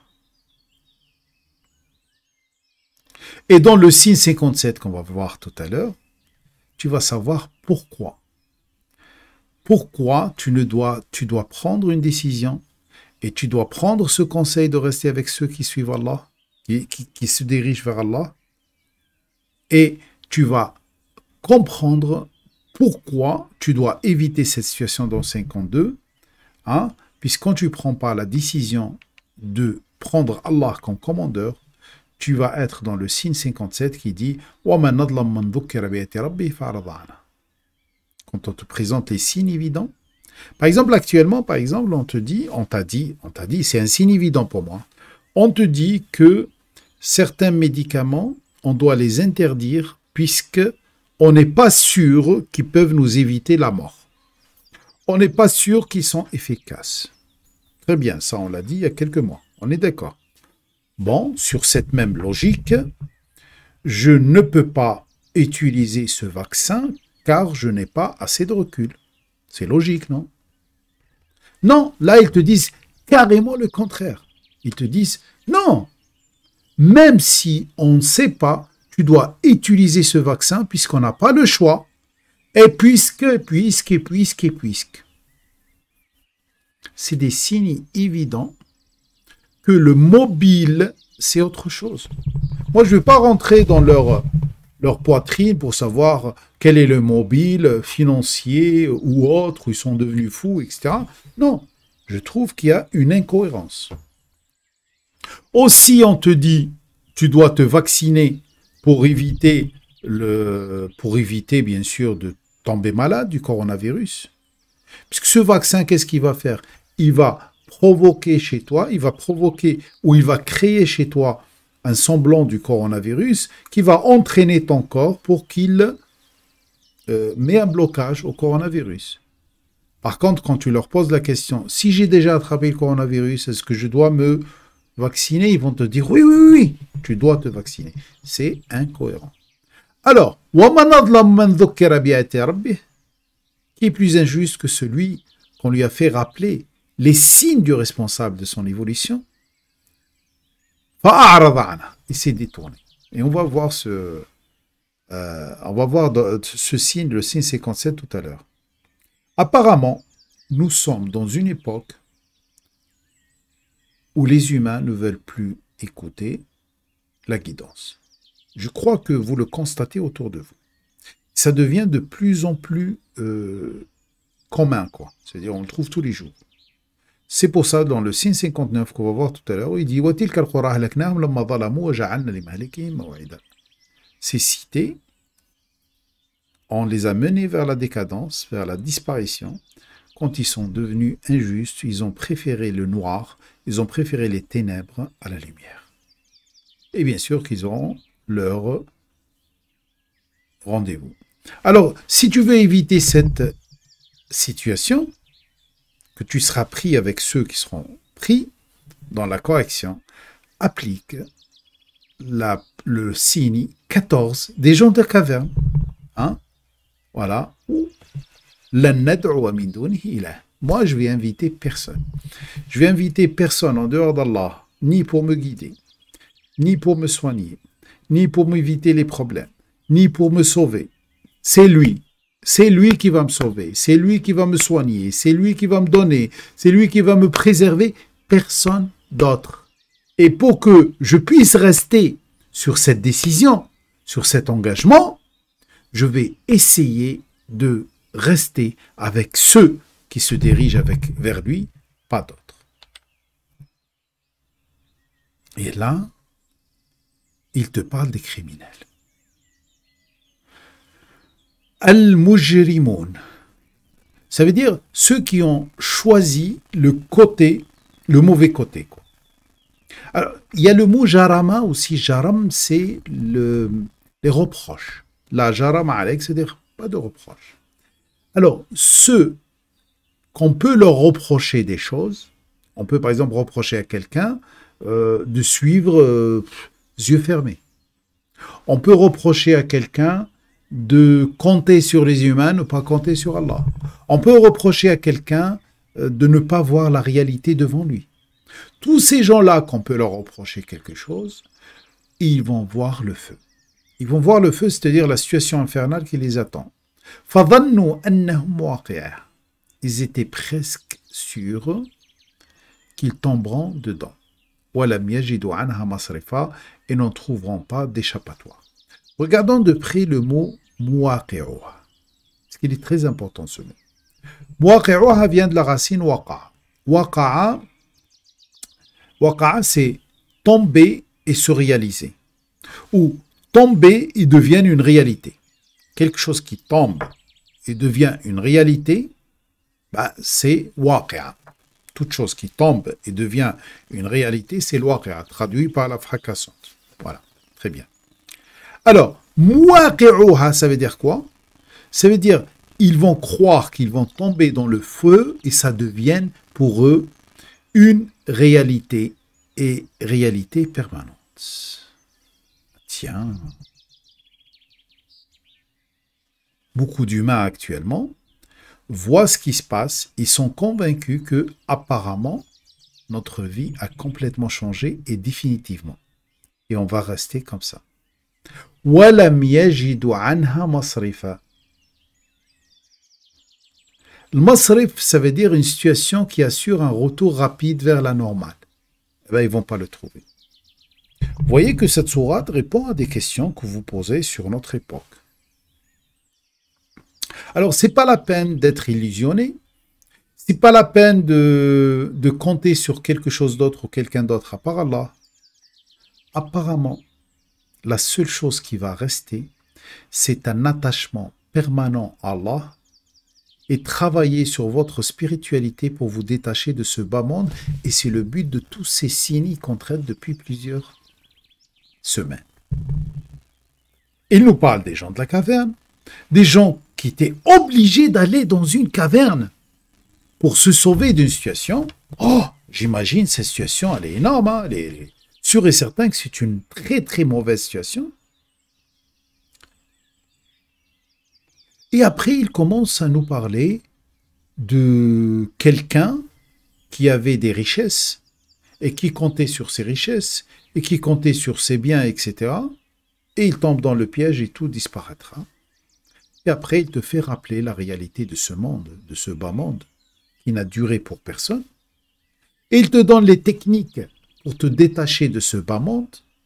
Et dans le signe 57 qu'on va voir tout à l'heure, tu vas savoir pourquoi. Pourquoi tu dois prendre une décision et tu dois prendre ce conseil de rester avec ceux qui suivent Allah, qui se dirigent vers Allah. Et tu vas comprendre pourquoi tu dois éviter cette situation dans 52, hein, puisque quand tu ne prends pas la décision de prendre Allah comme commandeur, tu vas être dans le signe 57 qui dit « وَمَنْ نَظْلَمْ مَنْ ذُكِّرَ بِآيَاتِ رَبِّهِ فَأَعْرَضَ عَنْهَا » Quand on te présente les signes évidents, par exemple, actuellement, on t'a dit, c'est un signe évident pour moi, on te dit que certains médicaments, on doit les interdire puisque on n'est pas sûr qu'ils peuvent nous éviter la mort. On n'est pas sûr qu'ils sont efficaces. Très bien, ça on l'a dit il y a quelques mois, on est d'accord. Bon, sur cette même logique, je ne peux pas utiliser ce vaccin car je n'ai pas assez de recul. C'est logique, non? Non, là, ils te disent carrément le contraire. Ils te disent, non, même si on ne sait pas, tu dois utiliser ce vaccin puisqu'on n'a pas le choix. Et puisque. C'est des signes évidents que le mobile, c'est autre chose. Moi, je ne vais pas rentrer dans leur poitrine pour savoir quel est le mobile financier ou autre, où ils sont devenus fous, etc. Non, je trouve qu'il y a une incohérence. Aussi, on te dit, tu dois te vacciner pour éviter bien sûr de tomber malade du coronavirus. Puisque ce vaccin, qu'est-ce qu'il va faire? Il va provoquer chez toi, il va créer chez toi un semblant du coronavirus qui va entraîner ton corps pour qu'il met un blocage au coronavirus. Par contre, quand tu leur poses la question, si j'ai déjà attrapé le coronavirus, est-ce que je dois me vacciner? Ils vont te dire, oui, tu dois te vacciner. C'est incohérent. Alors, qui est plus injuste que celui qu'on lui a fait rappeler les signes du responsable de son évolution? Il s'est détourné. Et on va voir ce signe, le signe 57 tout à l'heure. Apparemment, nous sommes dans une époque où les humains ne veulent plus écouter la guidance. Je crois que vous le constatez autour de vous. Ça devient de plus en plus commun, quoi. C'est-à-dire, on le trouve tous les jours. C'est pour ça, dans le signe 59 qu'on va voir tout à l'heure, il dit ces cités, on les a menés vers la décadence, vers la disparition. Quand ils sont devenus injustes, ils ont préféré le noir, ils ont préféré les ténèbres à la lumière. Et bien sûr qu'ils auront leur rendez-vous. Alors, si tu veux éviter cette situation, que tu seras pris avec ceux qui seront pris dans la correction, applique le signe 14 des gens de caverne. Hein? Voilà. Moi, je vais inviter personne. Je vais inviter personne en dehors d'Allah, ni pour me guider, ni pour me soigner, ni pour m'éviter les problèmes, ni pour me sauver. C'est lui. C'est lui qui va me sauver, c'est lui qui va me soigner, c'est lui qui va me donner, c'est lui qui va me préserver, personne d'autre. Et pour que je puisse rester sur cette décision, sur cet engagement, je vais essayer de rester avec ceux qui se dirigent vers lui, pas d'autres. Et là, il te parle des criminels. Al-Mujrimoun. Ça veut dire ceux qui ont choisi le mauvais côté. Quoi. Alors, il y a le mot jarama aussi. Jaram, c'est les reproches. La jarama alek, c'est-à-dire pas de reproches. Alors, ceux qu'on peut leur reprocher des choses, on peut par exemple reprocher à quelqu'un de suivre yeux fermés. On peut reprocher à quelqu'un de compter sur les humains, ne pas compter sur Allah. On peut reprocher à quelqu'un de ne pas voir la réalité devant lui. Tous ces gens-là qu'on peut leur reprocher quelque chose, ils vont voir le feu. Ils vont voir le feu, c'est-à-dire la situation infernale qui les attend. فَظَنُّوا أَنَّهُمْ وَاقِعُونَ. Ils étaient presque sûrs qu'ils tomberont dedans. وَلَمْ يَجِدُوا عَنْهَا مَصْرِفًا. Et n'en trouveront pas d'échappatoire. Regardons de près le mot muwaqi'uha, parce qu'il est très important ce mot. Muwaqi'uha vient de la racine waqa'a. Waqa'a, c'est tomber et se réaliser. Ou tomber et devient une réalité. Quelque chose qui tombe et devient une réalité, c'est waqi'a. Toute chose qui tombe et devient une réalité, c'est l'waqi'a, traduit par la fracassante. Voilà, très bien. Alors, muwaqi'uha, ça veut dire quoi? Ça veut dire, ils vont croire qu'ils vont tomber dans le feu et ça devient pour eux une réalité et réalité permanente. Tiens. Beaucoup d'humains actuellement voient ce qui se passe, ils sont convaincus que, apparemment, notre vie a complètement changé et définitivement. Et on va rester comme ça. وَلَمْ يَجِدُوا عَنْهَا مَصْرِفًا. Le masrif, ça veut dire une situation qui assure un retour rapide vers la normale. Ils ne vont pas le trouver. Vous voyez que cette sourate répond à des questions que vous posez sur notre époque. Alors, ce n'est pas la peine d'être illusionné. Ce n'est pas la peine de compter sur quelque chose d'autre ou quelqu'un d'autre à part Allah. Apparemment, la seule chose qui va rester, c'est un attachement permanent à Allah et travailler sur votre spiritualité pour vous détacher de ce bas monde. Et c'est le but de tous ces signes qu'on traite depuis plusieurs semaines. Il nous parle des gens de la caverne, des gens qui étaient obligés d'aller dans une caverne pour se sauver d'une situation. Oh, j'imagine cette situation, elle est énorme, hein, elle est sûr et certain que c'est une très très mauvaise situation. Et après, il commence à nous parler de quelqu'un qui avait des richesses et qui comptait sur ses richesses et qui comptait sur ses biens, etc. Et il tombe dans le piège et tout disparaîtra. Et après, il te fait rappeler la réalité de ce monde, de ce bas monde, qui n'a duré pour personne. Et il te donne les techniques pour te détacher de ce bas monde.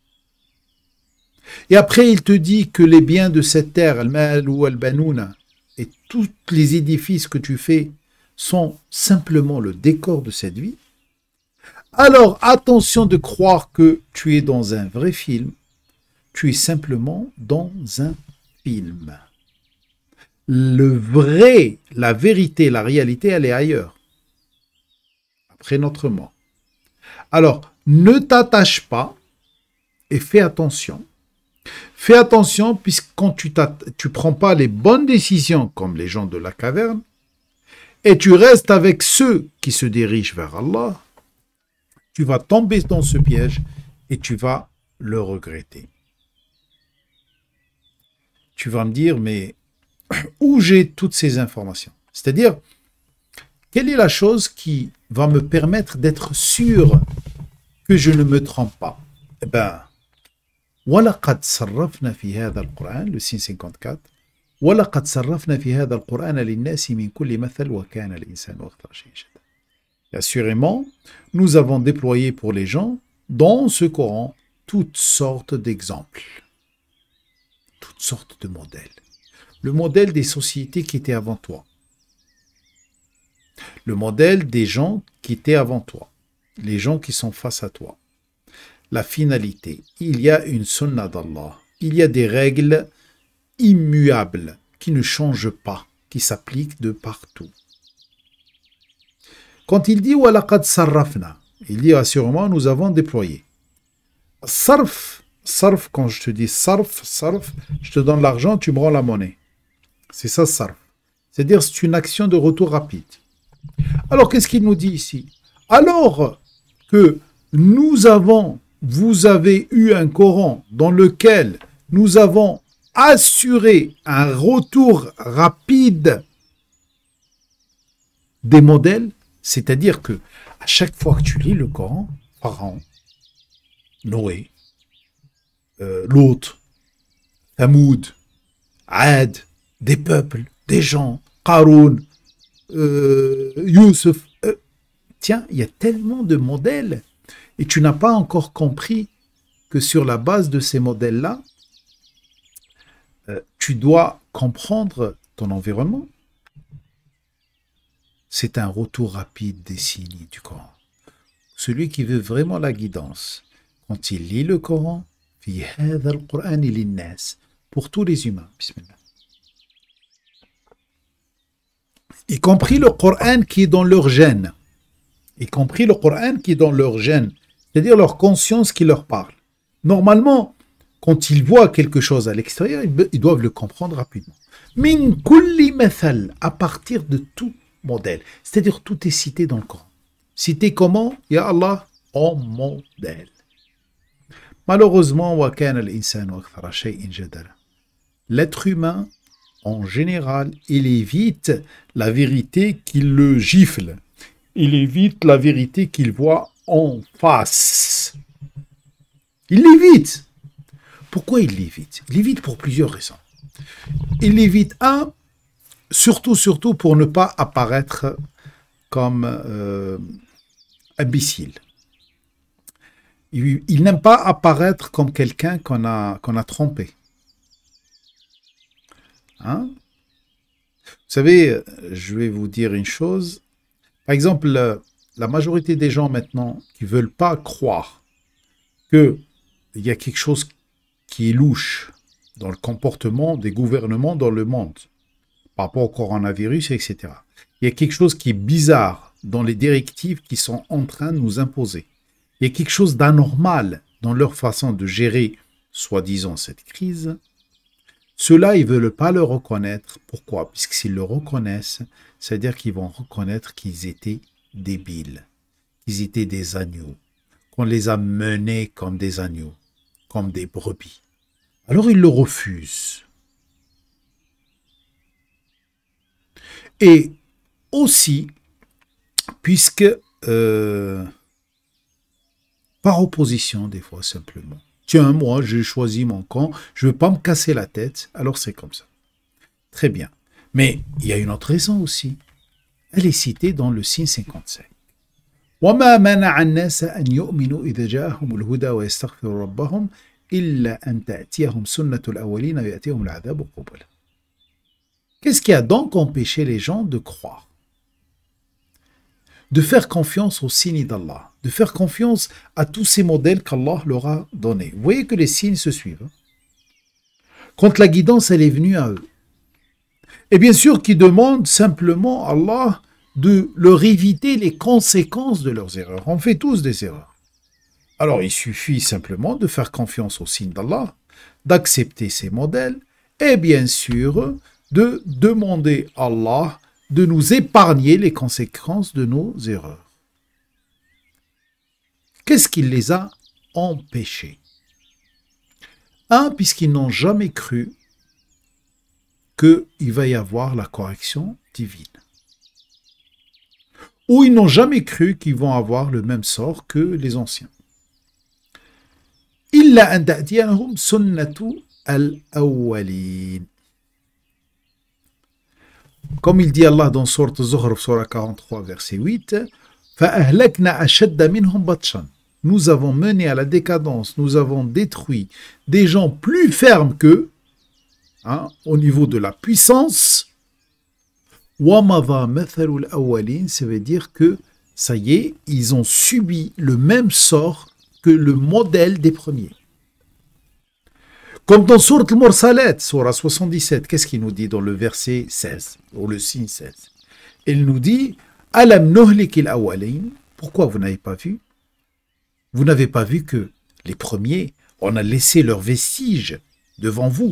Et après, il te dit que les biens de cette terre, al-mal ou al-banouna, et tous les édifices que tu fais sont simplement le décor de cette vie. Alors, attention de croire que tu es dans un vrai film. Tu es simplement dans un film. Le vrai, la vérité, la réalité, elle est ailleurs. Après notre mort. Alors, ne t'attache pas et fais attention. Fais attention, puisque quand tu ne prends pas les bonnes décisions, comme les gens de la caverne, et tu restes avec ceux qui se dirigent vers Allah, tu vas tomber dans ce piège et tu vas le regretter. Tu vas me dire, mais où j'ai toutes ces informations? C'est-à-dire, quelle est la chose qui va me permettre d'être sûr que je ne me trompe pas? Eh bien, وَلَقَدْ صَرَّفْنَا فِي هَذَا الْقُرْآنِ, le signe 54, وَلَقَدْ صَرَّفْنَا فِي هَذَا الْقُرْآنَ لِلنَّاسِ مِنْ كُلِّ مَثَلٍ وَكَانَ الْإِنسَانُ أَكْثَرَ شَيْءٍ جَدَلًا. Et assurément, nous avons déployé pour les gens, dans ce Coran, toutes sortes d'exemples, toutes sortes de modèles. Le modèle des sociétés qui étaient avant toi. Le modèle des gens qui étaient avant toi. Les gens qui sont face à toi. La finalité. Il y a une sunna d'Allah. Il y a des règles immuables qui ne changent pas, qui s'appliquent de partout. Quand il dit « وَلَقَدْ صَرَّفْنَا », il dit assurément nous avons déployé. Sarf, quand je te dis sarf, je te donne l'argent, tu me rends la monnaie. C'est ça, sarf. C'est-à-dire, c'est une action de retour rapide. Alors, qu'est-ce qu'il nous dit ici? Alors que vous avez eu un Coran dans lequel nous avons assuré un retour rapide des modèles, c'est-à-dire que à chaque fois que tu lis le Coran, Pharaon, Noé, Lot, Thamoud, Ad, des peuples, des gens, Qaroun, Youssef, tiens, il y a tellement de modèles et tu n'as pas encore compris que sur la base de ces modèles-là, tu dois comprendre ton environnement. C'est un retour rapide des signes du Coran. Celui qui veut vraiment la guidance, quand il lit le Coran, pour tous les humains, bismillah. Y compris le Coran qui est dans leur gène, y compris le Coran qui est dans leur gène, c'est-à-dire leur conscience qui leur parle. Normalement, quand ils voient quelque chose à l'extérieur, ils doivent le comprendre rapidement. Min kulli mathal, à partir de tout modèle, c'est-à-dire tout est cité dans le Coran. Cité comment? Ya Allah, en modèle. Malheureusement, l'être humain, en général, il évite la vérité qui le gifle. Il évite la vérité qu'il voit en face. Il l'évite. Pourquoi il l'évite? Il l'évite pour plusieurs raisons. Il l'évite, surtout pour ne pas apparaître comme imbécile. Il n'aime pas apparaître comme quelqu'un qu'on a trompé. Hein? Vous savez, je vais vous dire une chose. Par exemple, la majorité des gens maintenant qui ne veulent pas croire qu'il y a quelque chose qui est louche dans le comportement des gouvernements dans le monde, par rapport au coronavirus, etc. Il y a quelque chose qui est bizarre dans les directives qui sont en train de nous imposer. Il y a quelque chose d'anormal dans leur façon de gérer, soi-disant, cette crise. Ceux-là, ils ne veulent pas le reconnaître. Pourquoi? Puisque s'ils le reconnaissent, c'est-à-dire qu'ils vont reconnaître qu'ils étaient débiles, qu'ils étaient des agneaux, qu'on les a menés comme des agneaux, comme des brebis. Alors ils le refusent. Et aussi, puisque par opposition, des fois, simplement. Tiens, moi, j'ai choisi mon camp, je ne veux pas me casser la tête, alors c'est comme ça. Très bien. Mais il y a une autre raison aussi. Elle est citée dans le signe 55. وَمَا مَنَعَ النَّاسَ أَنْ يُؤْمِنُوا إِذَا جَاءَهُمُ الْهُدَى وَيَسْتَغْفِرُوا رَبَّهُمْ إِلَّا أَنْ تَأْتِيَهُمْ سُنَّةُ الْأَوَّلِينَ وَيَأْتِيَهُمُ الْعَذَابُ قُبُلًا. Qu'est-ce qui a donc empêché les gens de croire? De faire confiance aux signes d'Allah, de faire confiance à tous ces modèles qu'Allah leur a donnés. Vous voyez que les signes se suivent. Quand la guidance, elle est venue à eux. Et bien sûr qu'ils demandent simplement à Allah de leur éviter les conséquences de leurs erreurs. On fait tous des erreurs. Alors il suffit simplement de faire confiance aux signes d'Allah, d'accepter ces modèles et bien sûr de demander à Allah de nous épargner les conséquences de nos erreurs. Qu'est-ce qui les a empêchés? Puisqu'ils n'ont jamais cru qu'il va y avoir la correction divine. Ou ils n'ont jamais cru qu'ils vont avoir le même sort que les anciens. Illa an ta'tiyahum sunnatu al-awwalin. Comme il dit Allah dans Sourate Zuhr, Sourate 43, verset 8, فَأَهْلَكْنَا أَشَدَّ مِنْهُمْ بَطْشًا. Nous avons mené à la décadence, nous avons détruit des gens plus fermes qu'eux, au niveau de la puissance. وَمَضَى مَثَلُ الْأَوَّلِينَ, ça veut dire que, ça y est, ils ont subi le même sort que le modèle des premiers. Comme dans Sourate Al-Mursalat, Sourate 77, qu'est-ce qu'il nous dit dans le verset 16, ou le signe 16? Il nous dit « Alam nuhlikil awwalin » Pourquoi vous n'avez pas vu? Vous n'avez pas vu que les premiers, on a laissé leurs vestiges devant vous.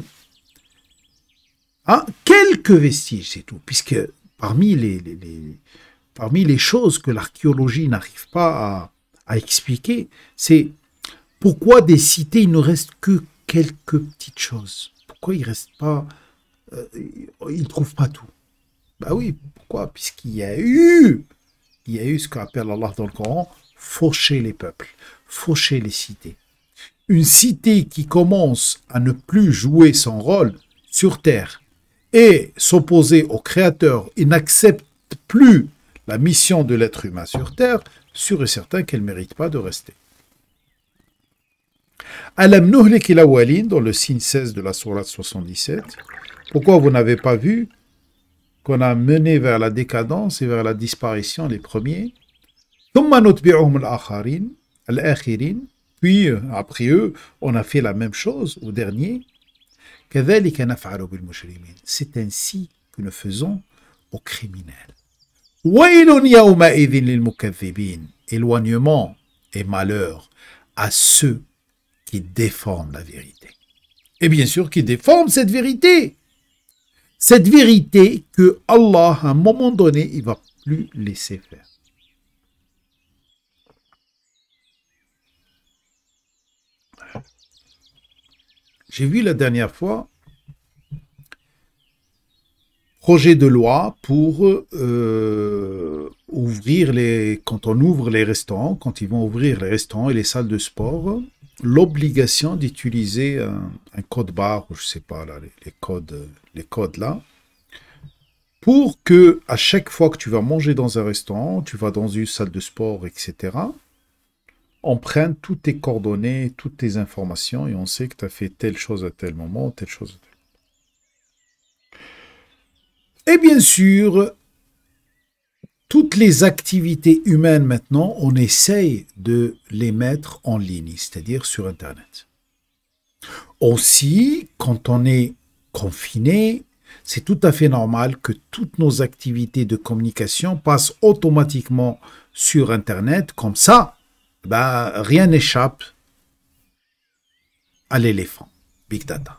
Quelques vestiges, c'est tout, puisque parmi les choses que l'archéologie n'arrive pas à expliquer, c'est pourquoi des cités, il ne reste que quelques petites choses? Pourquoi il reste pas, il trouve pas tout? Bah oui, pourquoi? Il y a eu ce qu'appelle Allah dans le Coran, faucher les peuples, faucher les cités. Une cité qui commence à ne plus jouer son rôle sur terre et s'opposer au Créateur et n'accepte plus la mission de l'être humain sur terre, sûr et certain qu'elle ne mérite pas de rester. Alam nuhlik al-awwalin, dans le signe 16 de la sourate 77. Pourquoi vous n'avez pas vu qu'on a mené vers la décadence et vers la disparition les premiers? Thumma nutbi'uhum al-akhirin, puis après eux, on a fait la même chose aux derniers. Kadhalika naf'alu bil mujrimin. C'est ainsi que nous faisons aux criminels. Waylun yawma'idhin lil mukaththibin. Éloignement et malheur à ceux qui déforment la vérité. Et bien sûr, qui déforment cette vérité. Cette vérité que Allah, à un moment donné, il ne va plus laisser faire. J'ai vu la dernière fois projet de loi pour quand on ouvre les restaurants, quand ils vont ouvrir les restaurants et les salles de sport, l'obligation d'utiliser un code barre, ou je sais pas là, les codes là, pour que à chaque fois que tu vas manger dans un restaurant, tu vas dans une salle de sport, etc., on prenne toutes tes coordonnées, toutes tes informations et on sait que tu as fait telle chose à tel moment, telle chose à tel moment. Et bien sûr, toutes les activités humaines maintenant, on essaye de les mettre en ligne, c'est-à-dire sur Internet. Aussi, quand on est confiné, c'est tout à fait normal que toutes nos activités de communication passent automatiquement sur Internet, comme ça, rien n'échappe à l'éléphant, Big Data.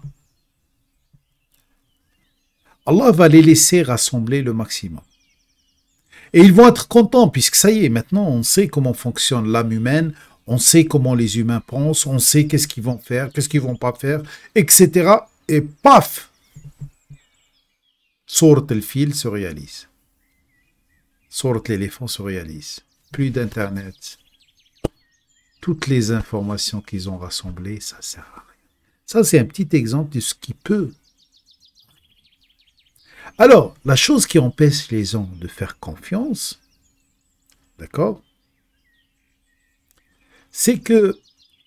Allah va les laisser rassembler le maximum. Et ils vont être contents, puisque ça y est, maintenant on sait comment fonctionne l'âme humaine, on sait comment les humains pensent, on sait qu'est-ce qu'ils vont faire, qu'est-ce qu'ils vont pas faire, etc. Et paf, Sourate al-Fil se réalise. Sourate l'éléphant se réalise. Plus d'Internet. Toutes les informations qu'ils ont rassemblées, ça sert à rien. Ça, c'est un petit exemple de ce qui peut. Alors, la chose qui empêche les gens de faire confiance, d'accord, c'est que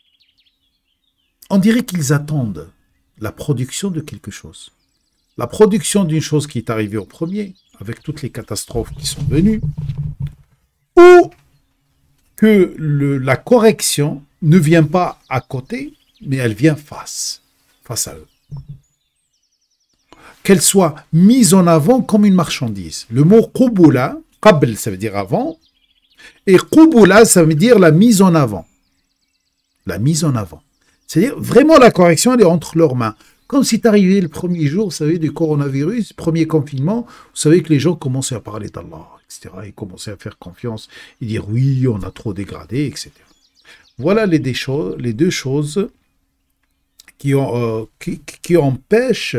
on dirait qu'ils attendent la production de quelque chose. La production d'une chose qui est arrivée au premier, avec toutes les catastrophes qui sont venues, ou que la correction ne vient pas à côté, mais elle vient face à eux. Qu'elle soit mise en avant comme une marchandise. Le mot qubula, qabl, ça veut dire avant, et qubula, ça veut dire la mise en avant. La mise en avant. C'est-à-dire, vraiment, la correction, elle est entre leurs mains. Comme c'est arrivé le premier jour, vous savez, du coronavirus, premier confinement, vous savez que les gens commençaient à parler d'Allah, etc. Ils commençaient à faire confiance et dire oui, on a trop dégradé, etc. Voilà les deux choses qui empêchent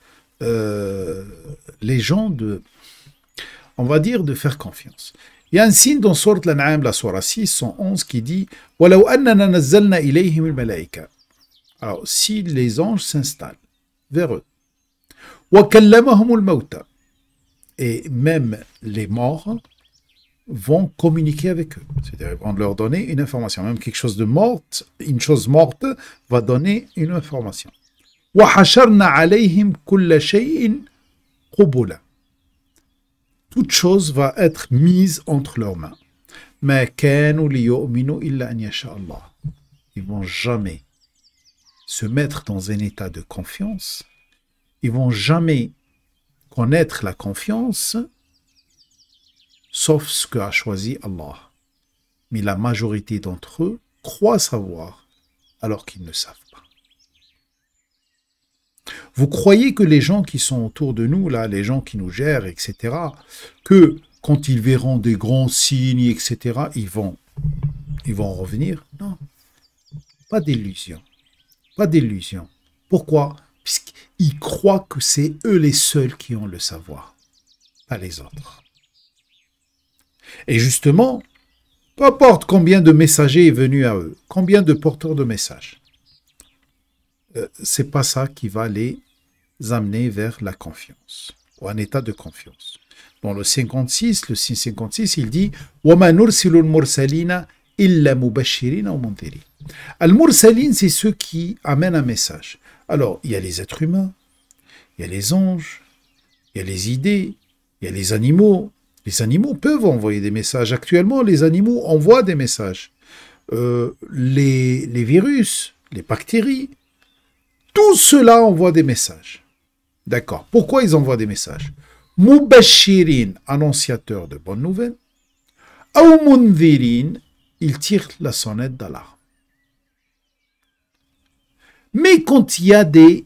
les gens on va dire, de faire confiance. Il y a un signe dans Sourate l'An'am, la Sourate 6, 111, qui dit « وَلَوْ أَنَّنَا نَزَّلْنَا إِلَيْهِمُ الْمَلَائِكَةَ » Alors, si les anges s'installent vers eux, وَكَلَّمَهُمُ الْمَوْتَى, et même les morts vont communiquer avec eux. C'est-à-dire, on leur donner une information. Même quelque chose de morte, une chose morte va donner une information. وَحَشَرْنَا عَلَيْهِمْ كُلَّ شَيْءٍ قُبُولًا. Toute chose va être mise entre leurs mains. مَا كَانُوا لِيُؤْمِنُوا إِلَّا أَنْ يَشَاءَ اللَّهُ. Ils vont jamais se mettre dans un état de confiance. Ils vont jamais connaître la confiance, sauf ce qu'a choisi Allah. Mais la majorité d'entre eux croient savoir, alors qu'ils ne savent pas. Vous croyez que les gens qui sont autour de nous, là, les gens qui nous gèrent, etc., que quand ils verront des grands signes, etc., ils vont revenir? Non. Pas d'illusion. Pas d'illusion. Pourquoi? Puisqu'ils croient que c'est eux les seuls qui ont le savoir, pas les autres. Et justement, peu importe combien de messagers est venu à eux, combien de porteurs de messages, c'est pas ça qui va les amener vers la confiance, ou un état de confiance. Dans le 656, il dit « وَمَا نُرْسِلُ الْمُرْسَلِينَ إِلَّا مُبَشِّرِينَ وَمُنْذِرِينَ » Al-Mursalin, c'est ceux qui amènent un message. Alors, il y a les êtres humains, il y a les anges, il y a les idées, il y a les animaux. Les animaux peuvent envoyer des messages. Actuellement, les animaux envoient des messages. Les virus, les bactéries, tout cela envoie des messages. D'accord. Pourquoi ils envoient des messages? Mubashirin, annonciateur de bonnes nouvelles. Ou mundhirin, il tire la sonnette d'alarme. Mais quand il y a des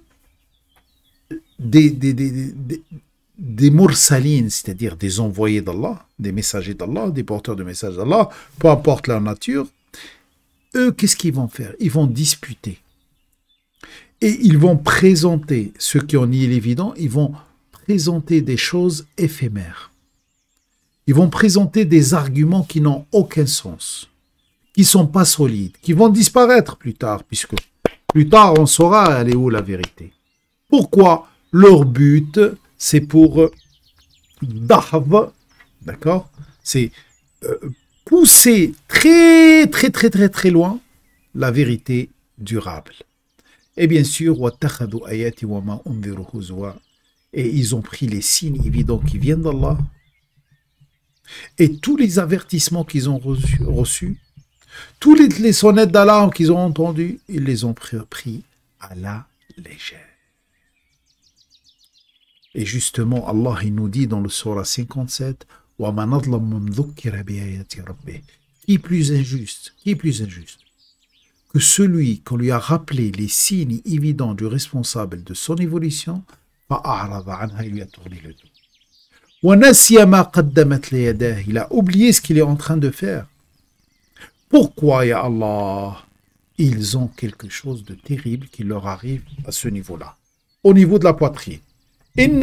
mursalines, c'est-à-dire des envoyés d'Allah, des messagers d'Allah, des porteurs de messages d'Allah, peu importe leur nature, eux, qu'est-ce qu'ils vont faire? Ils vont disputer. Et ils vont présenter, ceux qui ont nié l'évident, ils vont présenter des choses éphémères. Ils vont présenter des arguments qui n'ont aucun sens, qui ne sont pas solides, qui vont disparaître plus tard, puisque plus tard on saura elle est où la vérité. Pourquoi? Leur but, c'est pour dahv, d'accord? C'est pousser très loin la vérité durable. Et bien sûr, et ils ont pris les signes évidents qui viennent d'Allah et tous les avertissements qu'ils ont reçus, tous les sonnettes d'alarme qu'ils ont entendues, ils les ont pris à la légère. Et justement, Allah il nous dit dans le surah 57, qui est plus injuste? Qui est plus injuste que celui qu'on lui a rappelé les signes évidents du responsable de son évolution, il lui a tourné le dos. Il a oublié ce qu'il est en train de faire. Pourquoi, ya Allah? Ils ont quelque chose de terrible qui leur arrive à ce niveau-là, au niveau de la poitrine. Il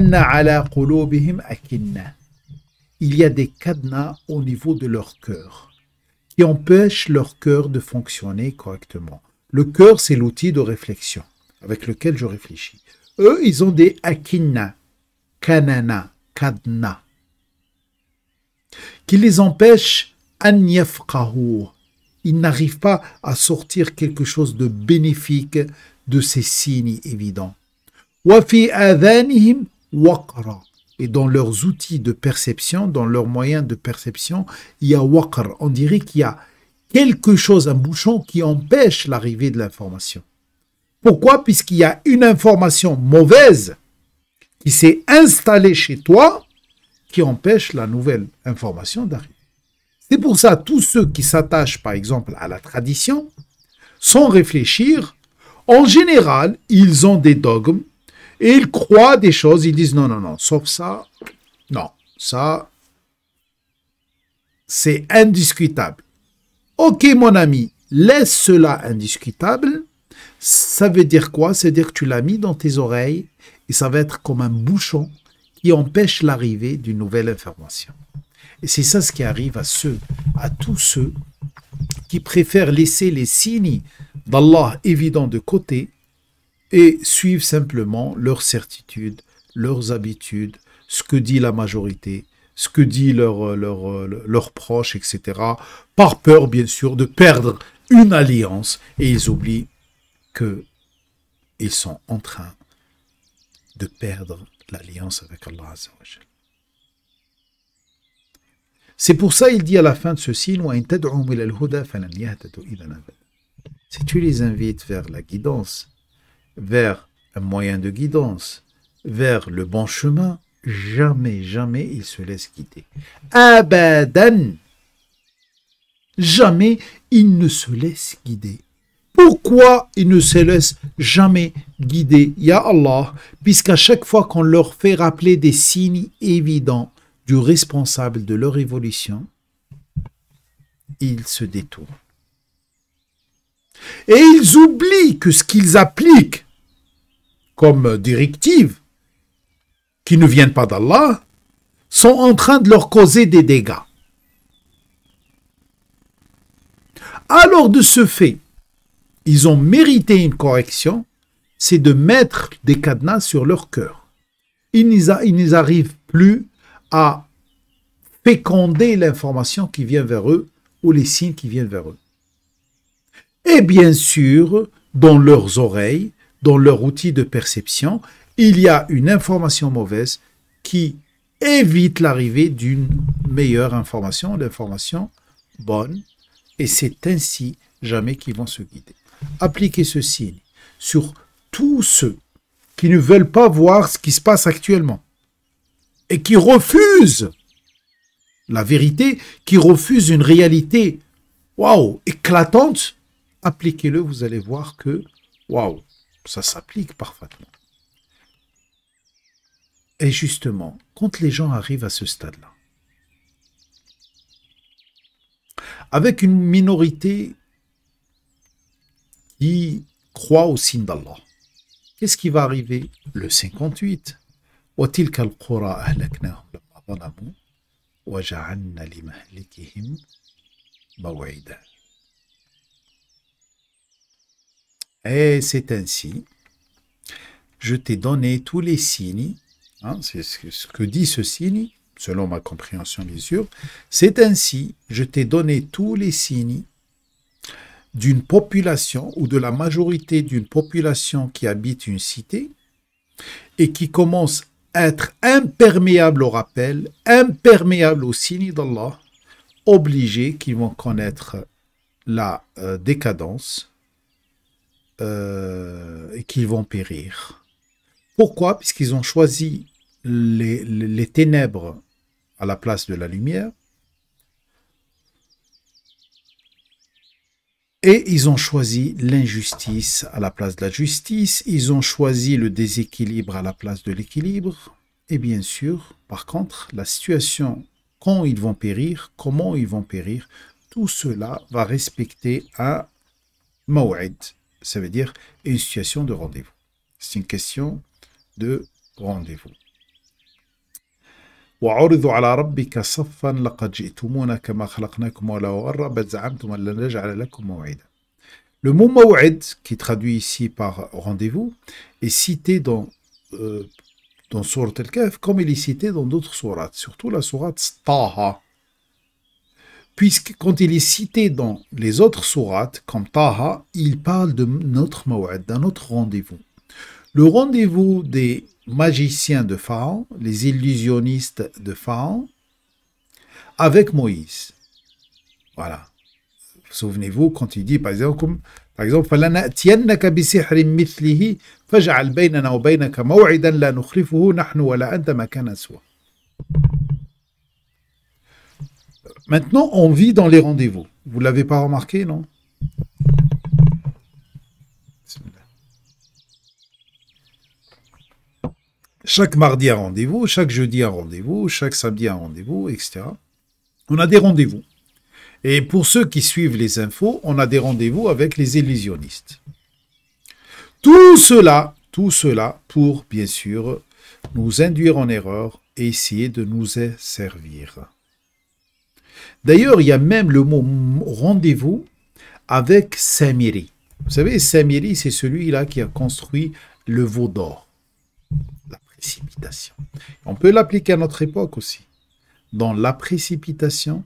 y a des cadenas au niveau de leur cœur qui empêchent leur cœur de fonctionner correctement. Le cœur, c'est l'outil de réflexion avec lequel je réfléchis. Eux, ils ont des akinna, kanana, cadenas, qui les empêchent an yafqahu. Ils n'arrivent pas à sortir quelque chose de bénéfique de ces signes évidents. Wa fi adhanihim waqra. Et dans leurs outils de perception, dans leurs moyens de perception, il y a waqr. On dirait qu'il y a quelque chose, un bouchon qui empêche l'arrivée de l'information. Pourquoi? Puisqu'il y a une information mauvaise qui s'est installée chez toi qui empêche la nouvelle information d'arriver. C'est pour ça, tous ceux qui s'attachent, par exemple, à la tradition, sans réfléchir, en général, ils ont des dogmes et ils croient des choses, ils disent non, sauf ça, non, ça, c'est indiscutable. Ok, mon ami, laisse cela indiscutable. Ça veut dire quoi? Ça veut dire que tu l'as mis dans tes oreilles et ça va être comme un bouchon qui empêche l'arrivée d'une nouvelle information. Et c'est ça ce qui arrive à tous ceux qui préfèrent laisser les signes d'Allah évidents de côté et suivent simplement leurs certitudes, leurs habitudes, ce que dit la majorité, ce que dit leurs proches, etc. Par peur, bien sûr, de perdre une alliance. Et ils oublient qu'ils sont en train de perdre l'alliance avec Allah Azza wa Jal. C'est pour ça il dit à la fin de ce signe si tu les invites vers la guidance, vers un moyen de guidance, vers le bon chemin, jamais ils se laissent guider. Abadan, jamais ils ne se laissent guider. Pourquoi ils ne se laissent jamais guider? Ya Allah, puisqu'à chaque fois qu'on leur fait rappeler des signes évidents du responsable de leur évolution, ils se détournent. Et ils oublient que ce qu'ils appliquent comme directives qui ne viennent pas d'Allah sont en train de leur causer des dégâts. Alors de ce fait, ils ont mérité une correction, c'est de mettre des cadenas sur leur cœur. Ils n'arrivent plus à féconder l'information qui vient vers eux ou les signes qui viennent vers eux. Et bien sûr, dans leurs oreilles, dans leur outil de perception, il y a une information mauvaise qui évite l'arrivée d'une meilleure information, l'information bonne, et c'est ainsi jamais qu'ils vont se guider. Appliquez ce signe sur tous ceux qui ne veulent pas voir ce qui se passe actuellement et qui refusent la vérité, qui refusent une réalité éclatante. Appliquez-le, vous allez voir que ça s'applique parfaitement. Et justement, quand les gens arrivent à ce stade-là, avec une minorité qui croit au signe d'Allah, qu'est-ce qui va arriver? Le 58. وَتِلْكَ الْقُرَى أَهْلَكْنَاهُمْ لَمَّا ظَلَمُوا وَجَعَلْنَا لِمَهْلِكِهِمْ مَوْعِدًا. Et c'est ainsi, je t'ai donné tous les signes, c'est ce que dit ce signe, selon ma compréhension bien sûr, c'est ainsi, je t'ai donné tous les signes d'une population ou de la majorité d'une population qui habite une cité et qui commence à être imperméable au rappel, imperméable aux signes d'Allah, obligés qu'ils vont connaître la décadence, et qu'ils vont périr. Pourquoi? Puisqu'ils ont choisi les ténèbres à la place de la lumière et ils ont choisi l'injustice à la place de la justice, ils ont choisi le déséquilibre à la place de l'équilibre et bien sûr, par contre, la situation, quand ils vont périr, comment ils vont périr, tout cela va respecter un maw'id. Ça veut dire une situation de rendez-vous. C'est une question de rendez-vous. وَعُرِضُوا عَلَى رَبِّكَ صَفًّا لَقَدْ جِئْتُمُونَا كَمَا خَلَقْنَاكُمْ أَوَّلَ مَرَّةٍ بَلْ زَعَمْتُمْ أَن لَّن نَّجْعَلَ لَكُم مَّوْعِدًا. Le mot maw'id, qui est traduit ici par rendez-vous, est cité dans Sourate Al-Kahf comme il est cité dans d'autres sourates, surtout la sourate Taha. Puisque quand il est cité dans les autres sourates, comme Taha, il parle de notre maw'id, d'un autre rendez-vous. Le rendez-vous des magiciens de Pharaon, les illusionnistes de Pharaon, avec Moïse. Voilà. Souvenez-vous quand il dit, par exemple, فَلَنَأْتِيَنَّكَ بِسِحْرٍ مِثْلِهِ فَاجْعَلْ بَيْنَنَا وَبَيْنَكَ مَوْعِدًا لَا نُخْلِفُهُ نَحْنُ وَلَا أَنْتَ مَكَانًا سُوًى. Maintenant, on vit dans les rendez-vous. Vous ne l'avez pas remarqué, non? Chaque mardi un rendez-vous, chaque jeudi un rendez-vous, chaque samedi un rendez-vous, etc. On a des rendez-vous. Et pour ceux qui suivent les infos, on a des rendez-vous avec les illusionnistes. Tout cela pour, bien sûr, nous induire en erreur et essayer de nous servir. D'ailleurs, il y a même le mot rendez-vous avec Samiri. Vous savez, Samiri, c'est celui-là qui a construit le veau d'or. La précipitation. On peut l'appliquer à notre époque aussi. Dans la précipitation,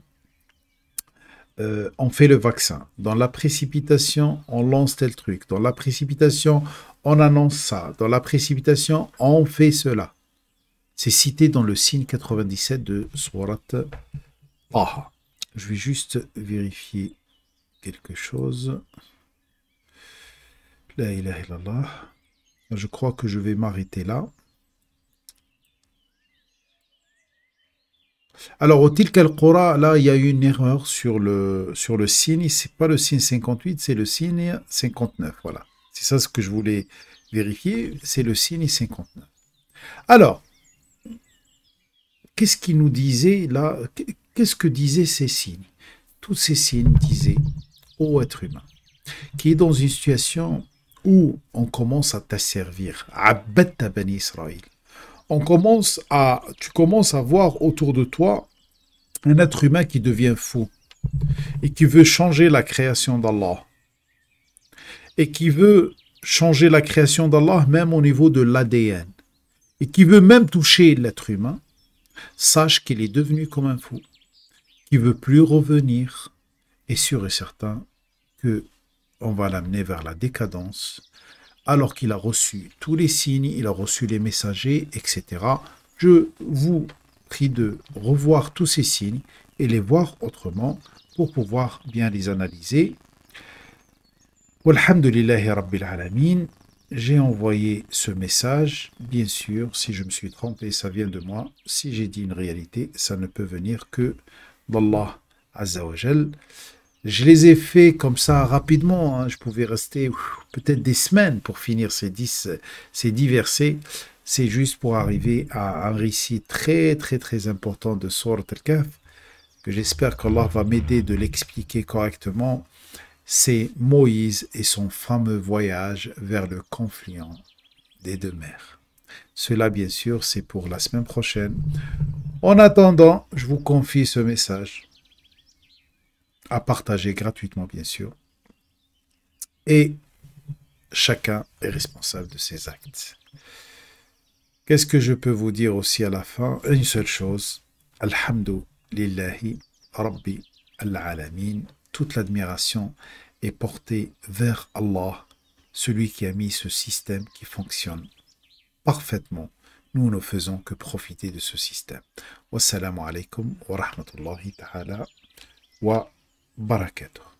on fait le vaccin. Dans la précipitation, on lance tel truc. Dans la précipitation, on annonce ça. Dans la précipitation, on fait cela. C'est cité dans le signe 97 de Sourate Taha. Je vais juste vérifier quelque chose. La ilaha illallah. Je crois que je vais m'arrêter là. Alors, au Tilka al-Qura, là, il y a eu une erreur sur le signe. Ce n'est pas le signe 58, c'est le signe 59. Voilà. C'est ça ce que je voulais vérifier. C'est le signe 59. Alors, qu'est-ce qu'il nous disait là? Qu'est-ce que disaient ces signes? Tous ces signes disaient, ô être humain, qui est dans une situation où on commence à t'asservir. Abadta bani Israël. Tu commences à voir autour de toi un être humain qui devient fou et qui veut changer la création d'Allah et qui veut changer la création d'Allah même au niveau de l'ADN et qui veut même toucher l'être humain, sache qu'il est devenu comme un fou, qui veut plus revenir, et sûr et certain que on va l'amener vers la décadence, alors qu'il a reçu tous les signes, il a reçu les messagers, etc. Je vous prie de revoir tous ces signes et les voir autrement pour pouvoir bien les analyser. Walhamdulillahi Rabbil Alamin. J'ai envoyé ce message. Bien sûr, si je me suis trompé, ça vient de moi. Si j'ai dit une réalité, ça ne peut venir que d'Allah Azza wa Jal. Je les ai faits comme ça rapidement. Hein. Je pouvais rester peut-être des semaines pour finir ces 10 versets. C'est juste pour arriver à un récit très très très important de Surat Al-Kahf, que j'espère qu'Allah va m'aider de l'expliquer correctement. C'est Moïse et son fameux voyage vers le confluent des deux mers. Cela, bien sûr, c'est pour la semaine prochaine. En attendant, je vous confie ce message à partager gratuitement, bien sûr. Et chacun est responsable de ses actes. Qu'est-ce que je peux vous dire aussi à la fin? Une seule chose. Alhamdulillahi Rabbi al-Alamin. Toute l'admiration est portée vers Allah, celui qui a mis ce système qui fonctionne parfaitement. Nous ne faisons que profiter de ce système. Wassalamu alaikum wa rahmatullahi ta'ala wa barakatuh.